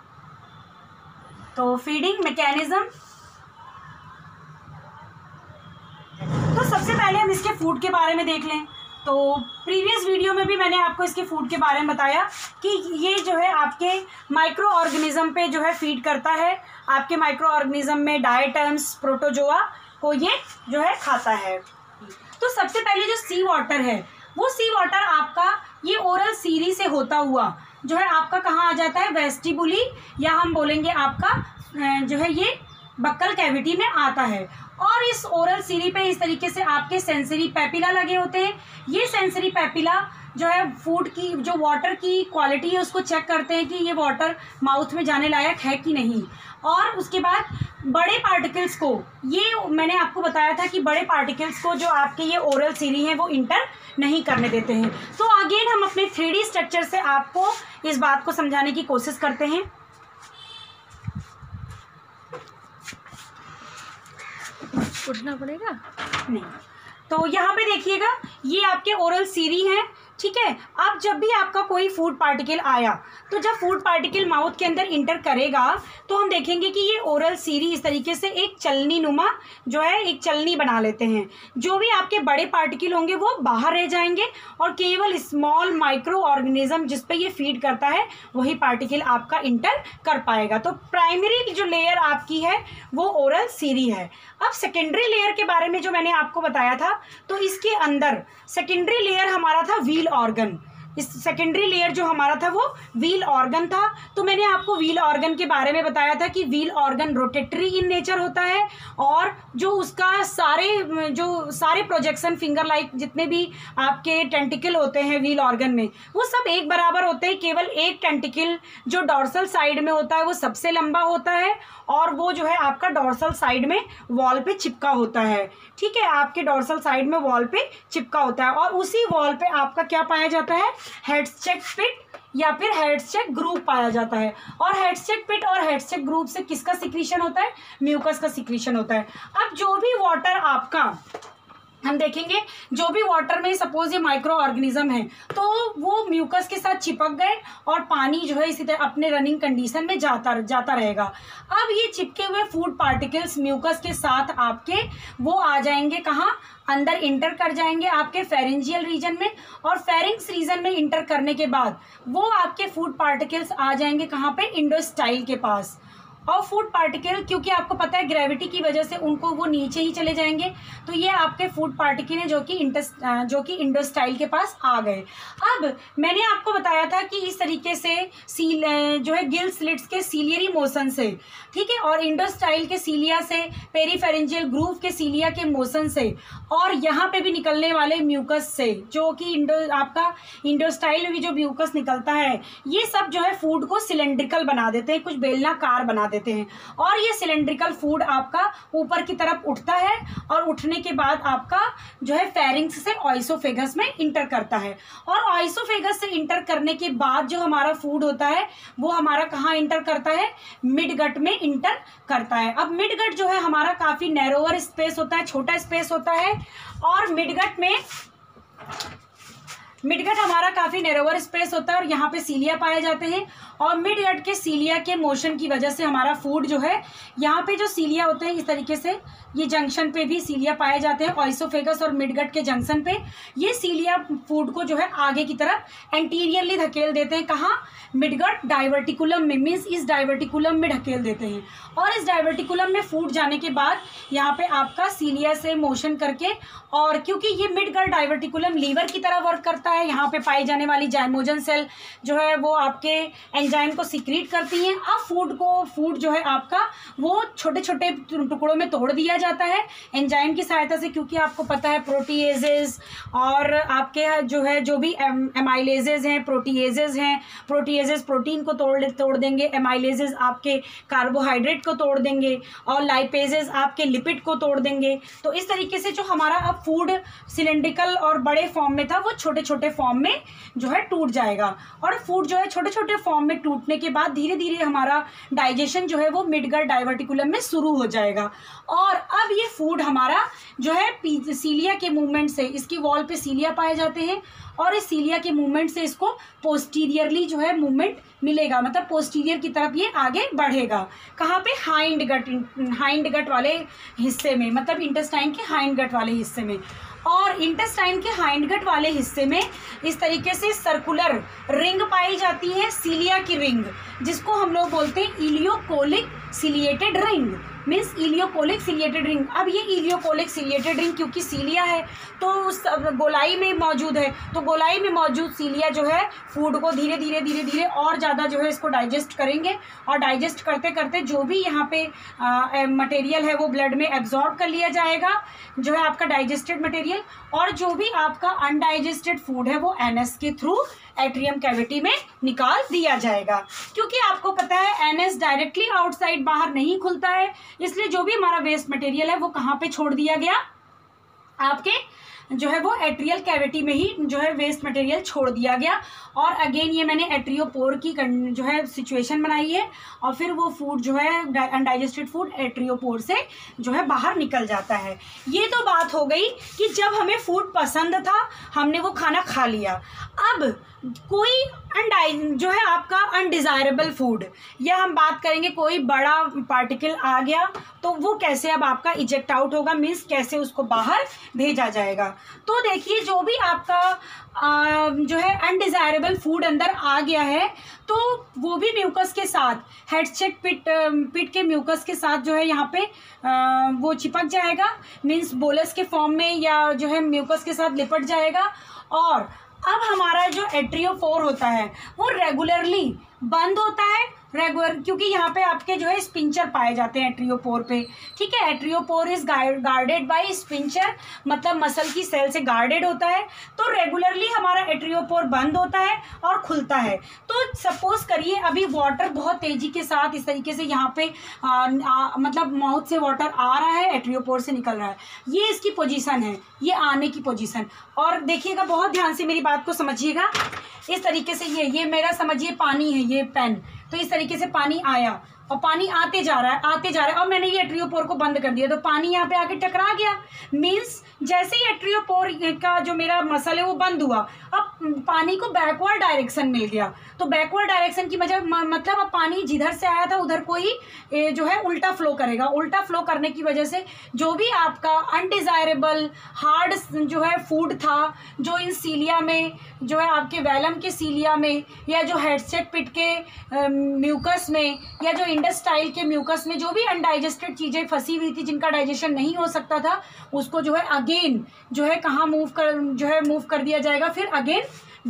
तो फीडिंग मैकेनिज्म, तो सबसे पहले हम इसके फूड के बारे में देख लें। तो प्रीवियस वीडियो में भी मैंने आपको इसके फूड के बारे में बताया कि ये जो है आपके माइक्रो ऑर्गेनिज्म पे जो है फीड करता है। आपके माइक्रो ऑर्गेनिज्म में डायटम्स, प्रोटोजोआ को ये जो है खाता है। तो सबसे पहले जो सी वाटर है वो सी वाटर आपका ये ओरल सीरी से होता हुआ जो है आपका कहाँ आ जाता है, वेस्टिबुली, या हम बोलेंगे आपका जो है ये बक्कल कैविटी में आता है। और इस ओरल सीरी पे इस तरीके से आपके सेंसरी पैपिला लगे होते हैं। ये सेंसरी पैपिला जो है फूड की जो वाटर की क्वालिटी है उसको चेक करते हैं कि ये वाटर माउथ में जाने लायक है कि नहीं। और उसके बाद बड़े पार्टिकल्स को, ये मैंने आपको बताया था कि बड़े पार्टिकल्स को जो आपके ये ओरल सीरी हैं वो इंटर नहीं करने देते हैं। तो अगेन हम अपने 3D स्ट्रक्चर से आपको इस बात को समझाने की कोशिश करते हैं। उठना पड़ेगा नहीं, तो यहाँ पे देखिएगा ये आपके ओरल सीरी हैं। ठीक है, अब जब भी आपका कोई फूड पार्टिकल आया तो जब फूड पार्टिकल माउथ के अंदर इंटर करेगा तो हम देखेंगे कि ये ओरल सीरी इस तरीके से एक चलनी नुमा जो है एक चलनी बना लेते हैं। जो भी आपके बड़े पार्टिकल होंगे वो बाहर रह जाएंगे और केवल स्मॉल माइक्रो ऑर्गेनिज्म जिस पे ये फीड करता है वही पार्टिकल आपका इंटर कर पाएगा। तो प्राइमरी जो लेयर आपकी है वो ओरल सीरी है। अब सेकेंडरी लेयर के बारे में जो मैंने आपको बताया था, तो इसके अंदर सेकेंडरी लेयर हमारा था व्हील ऑर्गन। इस सेकेंडरी लेयर जो हमारा था वो व्हील ऑर्गन था। तो मैंने आपको व्हील ऑर्गन के बारे में बताया था कि wheel organ rotatory in nature होता है और जो उसका सारे प्रोजेक्शन फिंगर लाइक जितने भी आपके टेंटिकल होते हैं व्हील ऑर्गन में वो सब एक बराबर होते हैं। केवल एक टेंटिकल जो डॉर्सल साइड में होता है वो सबसे लंबा होता है और वो जो है आपका डॉर्सल साइड में वॉल पे चिपका होता है। ठीक है, आपके डॉर्सल साइड में वॉल पे चिपका होता है और उसी वॉल पे आपका क्या पाया जाता है, हेडस्चेक पिट या फिर हेडस्चेक ग्रूव पाया जाता है। और हेडस्चेक पिट और हेडस्चेक ग्रूव से किसका सिक्रीशन होता है, म्यूकस का सिक्रीशन होता है। अब जो भी वाटर आपका हम देखेंगे, जो भी वाटर में सपोज ये माइक्रो ऑर्गेनिज्म है तो वो म्यूकस के साथ चिपक गए और पानी जो है इसी तरह अपने रनिंग कंडीशन में जाता रहेगा। अब ये चिपके हुए फूड पार्टिकल्स म्यूकस के साथ आपके वो आ जाएंगे कहाँ, अंदर इंटर कर जाएंगे आपके फेरेंजियल रीजन में और फेरिंग्स रीजन में इंटर करने के बाद वो आपके फूड पार्टिकल्स आ जाएंगे कहाँ पे, इंडोस्टाइल के पास। और फूड पार्टिकल क्योंकि आपको पता है ग्रेविटी की वजह से उनको वो नीचे ही चले जाएंगे, तो ये आपके फूड पार्टिकल हैं जो कि इंडोस्टाइल के पास आ गए। अब मैंने आपको बताया था कि इस तरीके से जो है गिल स्लिट्स के सीलियरी मोशन से, ठीक है, और इंडोस्टाइल के सीलिया से, पेरीफेरेंजियल ग्रूव के सीलिया के मोशन से और यहाँ पे भी निकलने वाले म्यूकस से, जो कि आपका इंडोस्टाइल में भी जो म्यूकस निकलता है, ये सब जो है फूड को सिलेंड्रिकल बना देते हैं, कुछ बेलनाकार बना देते हैं और ये सिलेंड्रिकल फूड आपका ऊपर की तरफ उठता है और उठने के बाद आपका जो है फेरिंग्स से ऑइसोफेगस में इंटर करता है। और ऑइसोफेगस से इंटर करने के बाद जो हमारा फूड होता है वो हमारा कहाँ इंटर करता है, मिड गट में इंटर करता है। अब मिड गट जो है हमारा काफी नैरोवर स्पेस होता है, छोटा स्पेस होता है और मिडगट हमारा काफी नैरोवर स्पेस होता है और यहाँ पे सीलिया पाए जाते हैं और मिडगट के सीलिया के मोशन की वजह से हमारा फूड जो है, यहाँ पे जो सीलिया होते हैं इस तरीके से ये जंक्शन पे भी सीलिया पाए जाते हैं, ऑइसोफेगस और मिडगट के जंक्शन पे ये सीलिया फूड को जो है आगे की तरफ एंटीरियरली धकेल देते हैं। कहाँ, मिडगट डाइवर्टिकुलम में, मीन्स इस डाइवर्टिकुलम में ढकेल देते हैं और इस डाइवर्टिकुलम में फूड जाने के बाद यहाँ पे आपका सीलिया से मोशन करके, और क्योंकि ये मिडगट डाइवर्टिकुलम लीवर की तरह वर्क करता है, यहाँ पे पाई जाने वाली जाइमोजन सेल जो है वो आपके एंजाइम को सीक्रेट करती हैं। अब फूड जो है आपका वो छोटे छोटे टुकड़ों में तोड़ दिया जाता है एंजाइम की सहायता से, क्योंकि आपको पता है प्रोटीएजेस और आपके जो है जो भी एमाइलेजेस हैं, प्रोटीएजेस हैं, प्रोटीएजेस प्रोटीन को तोड़ देंगे, एमाइलेजेस आपके कार्बोहाइड्रेट को तोड़ देंगे और लाइपेजेस आपके लिपिड को तोड़ देंगे। तो इस तरीके से जो हमारा अब फूड सिलेंड्रिकल और बड़े फॉर्म में था वो छोटे छोटे फॉर्म में जो है टूट जाएगा और फूड जो है छोटे छोटे फॉर्म में टूटने के बाद धीरे धीरे हमारा डाइजेशन जो है वो मिडगट डाइवर्टिकुलम में शुरू हो जाएगा। और अब ये फूड हमारा जो है सीलिया के मूवमेंट से, इसकी वॉल पे सीलिया पाए जाते हैं और इस सीलिया के मूवमेंट से इसको पोस्टीरियरली जो है मूवमेंट मिलेगा, मतलब पोस्टीरियर की तरफ ये आगे बढ़ेगा। कहाँ पे, हाइंड गट वाले हिस्से में, मतलब इंटेस्टाइन के हाइंड गट वाले हिस्से में। और इंटेस्टाइन के हाइंड गट वाले हिस्से में इस तरीके से सर्कुलर रिंग पाई जाती है, सीलिया की रिंग, जिसको हम लोग बोलते हैं ileocolic ciliated ring, means ileocolic ciliated ring. अब ये इलियोकोलिक सिलिएटेड रिंग क्योंकि सीलिया है तो उस गोलाई में मौजूद है, तो गोलाई में मौजूद सीलिया जो है फूड को धीरे धीरे और ज़्यादा जो है इसको डाइजेस्ट करेंगे और डाइजेस्ट करते करते जो भी यहाँ पे मटेरियल है वो ब्लड में एब्जॉर्ब कर लिया जाएगा, जो है आपका डाइजेस्टेड मटेरियल, और जो भी आपका अनडाइजेस्टेड फूड है वो एनएस के थ्रू एट्रियम कैविटी में निकाल दिया जाएगा। क्योंकि आपको पता है एनएस डायरेक्टली आउटसाइड बाहर नहीं खुलता है, इसलिए जो भी हमारा वेस्ट मटेरियल है वो कहाँ पे छोड़ दिया गया, आपके जो है वो एट्रियल कैविटी में ही जो है वेस्ट मटेरियल छोड़ दिया गया। और अगेन ये मैंने एट्रियोपोर की जो है सिचुएशन बनाई है और फिर वो फूड जो है अनडाइजेस्टेड फूड एट्रियोपोर से जो है बाहर निकल जाता है। ये तो बात हो गई कि जब हमें फूड पसंद था हमने वो खाना खा लिया। अब कोई जो है आपका अनडिज़ायरेबल फूड, या हम बात करेंगे कोई बड़ा पार्टिकल आ गया तो वो कैसे अब आपका इजेक्ट आउट होगा, मीन्स कैसे उसको बाहर भेजा जाएगा। तो देखिए जो भी आपका जो है अनडिज़ायरेबल फूड अंदर आ गया है तो वो भी म्यूकस के साथ हेड चेक पिट के म्यूकस के साथ जो है यहाँ पे वो चिपक जाएगा, मीन्स बोलस के फॉर्म में या जो है म्यूकस के साथ लिपट जाएगा। और अब हमारा जो एट्रियोपोर होता है वो रेगुलरली बंद होता है, क्योंकि यहाँ पे आपके जो है स्पिंचर पाए जाते हैं एट्रियोपोर पे, ठीक है। Atriopore is guarded by sphincter, मतलब मसल की सेल से गार्डेड होता है। तो रेगुलरली हमारा एट्रियोपोर बंद होता है और खुलता है। तो सपोज करिए अभी वाटर बहुत तेजी के साथ इस तरीके से यहाँ पे मतलब माउथ से वाटर आ रहा है, एट्रियोपोर से निकल रहा है, ये इसकी पोजीशन है, ये आने की पोजीशन। और देखिएगा बहुत ध्यान से मेरी बात को समझिएगा, इस तरीके से ये मेरा समझिए पानी है, ये पेन, तो इस तरीके से पानी आया और पानी आते जा रहा है और मैंने ये एट्रियोपोर को बंद कर दिया तो पानी यहाँ पे आके टकरा गया, मीन्स जैसे ही एट्रियोपोर का जो मेरा मसल है वो बंद हुआ, अब पानी को बैकवर्ड डायरेक्शन मिल गया। तो बैकवर्ड डायरेक्शन की मतलब अब पानी जिधर से आया था उधर को ही जो है उल्टा फ्लो करेगा। उल्टा फ्लो करने की वजह से जो भी आपका अनडिज़ायरेबल हार्ड जो है फूड था, जो इन सीलिया में जो है आपके वैलम के सीलिया में या जो हेडसेट पिट के म्यूकस में या जो इंडस्टाइल के म्यूकस में जो भी अनडाइजेस्टेड चीज़ें फंसी हुई थी जिनका डाइजेशन नहीं हो सकता था, उसको जो है अगेन जो है कहाँ मूव कर दिया जाएगा, फिर again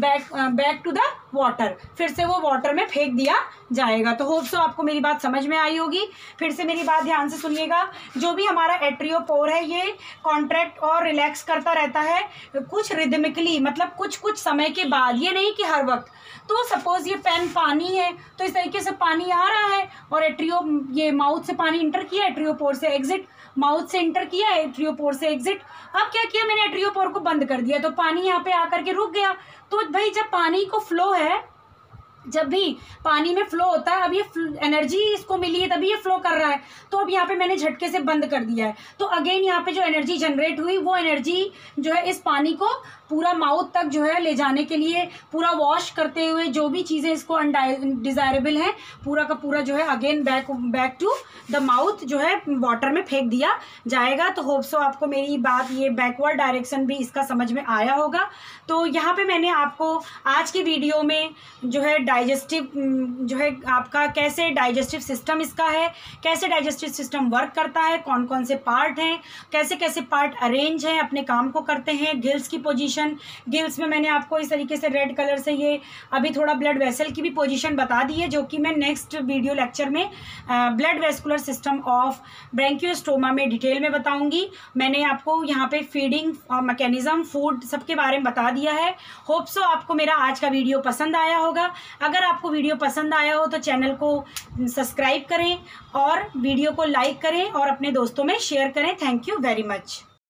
back to the water, फिर से वो वाटर में फेंक दिया जाएगा। तो होप सो आपको मेरी बात समझ में आई होगी। फिर से मेरी बात ध्यान से सुनिएगा, जो भी हमारा एट्रियोपोर है ये कॉन्ट्रैक्ट और रिलैक्स करता रहता है कुछ रिदमिकली, मतलब कुछ समय के बाद, ये नहीं कि हर वक्त। तो सपोज ये पेन पानी है तो इस तरीके से पानी आ रहा है और ये माउथ से पानी इंटर किया, एट्रियोपोर से एग्जिट, माउथ से इंटर किया, एट्रियोपोर से एग्जिट। अब क्या किया मैंने, एट्रियोपोर को बंद कर दिया तो पानी यहाँ पे आकर के रुक गया। तो भाई जब पानी को फ्लो है, जब भी पानी में फ्लो होता है, अब ये एनर्जी इसको मिली है तभी ये फ्लो कर रहा है, तो अब यहाँ पे मैंने झटके से बंद कर दिया है। तो अगेन यहाँ पे जो एनर्जी जनरेट हुई वो एनर्जी जो है इस पानी को पूरा माउथ तक जो है ले जाने के लिए, पूरा वॉश करते हुए जो भी चीज़ें इसको अनडिज़ायरेबल हैं पूरा का पूरा जो है again back to the mouth जो है वाटर में फेंक दिया जाएगा। तो होप सो आपको मेरी बात ये बैकवर्ड डायरेक्शन भी इसका समझ में आया होगा। तो यहाँ पे मैंने आपको आज की वीडियो में जो है डाइजेस्टिव जो है आपका कैसे डाइजेस्टिव सिस्टम इसका है, कैसे डाइजेस्टिव सिस्टम वर्क करता है, कौन कौन से पार्ट हैं, कैसे कैसे पार्ट अरेंज हैं, अपने काम को करते हैं, गिल्स की पोजीशन, गिल्स में मैंने आपको इस तरीके से रेड कलर से ये अभी थोड़ा ब्लड वेसल की भी पोजीशन बता दी है, जो कि मैं नेक्स्ट वीडियो लेक्चर में blood vascular system of Branchiostoma में डिटेल में बताऊंगी। मैंने आपको यहाँ पे फीडिंग मैकेनिज्म, फूड सबके बारे में बता दिया है। होप सो आपको मेरा आज का वीडियो पसंद आया होगा। अगर आपको वीडियो पसंद आया हो तो चैनल को सब्सक्राइब करें और वीडियो को लाइक करें और अपने दोस्तों में शेयर करें। Thank you very much.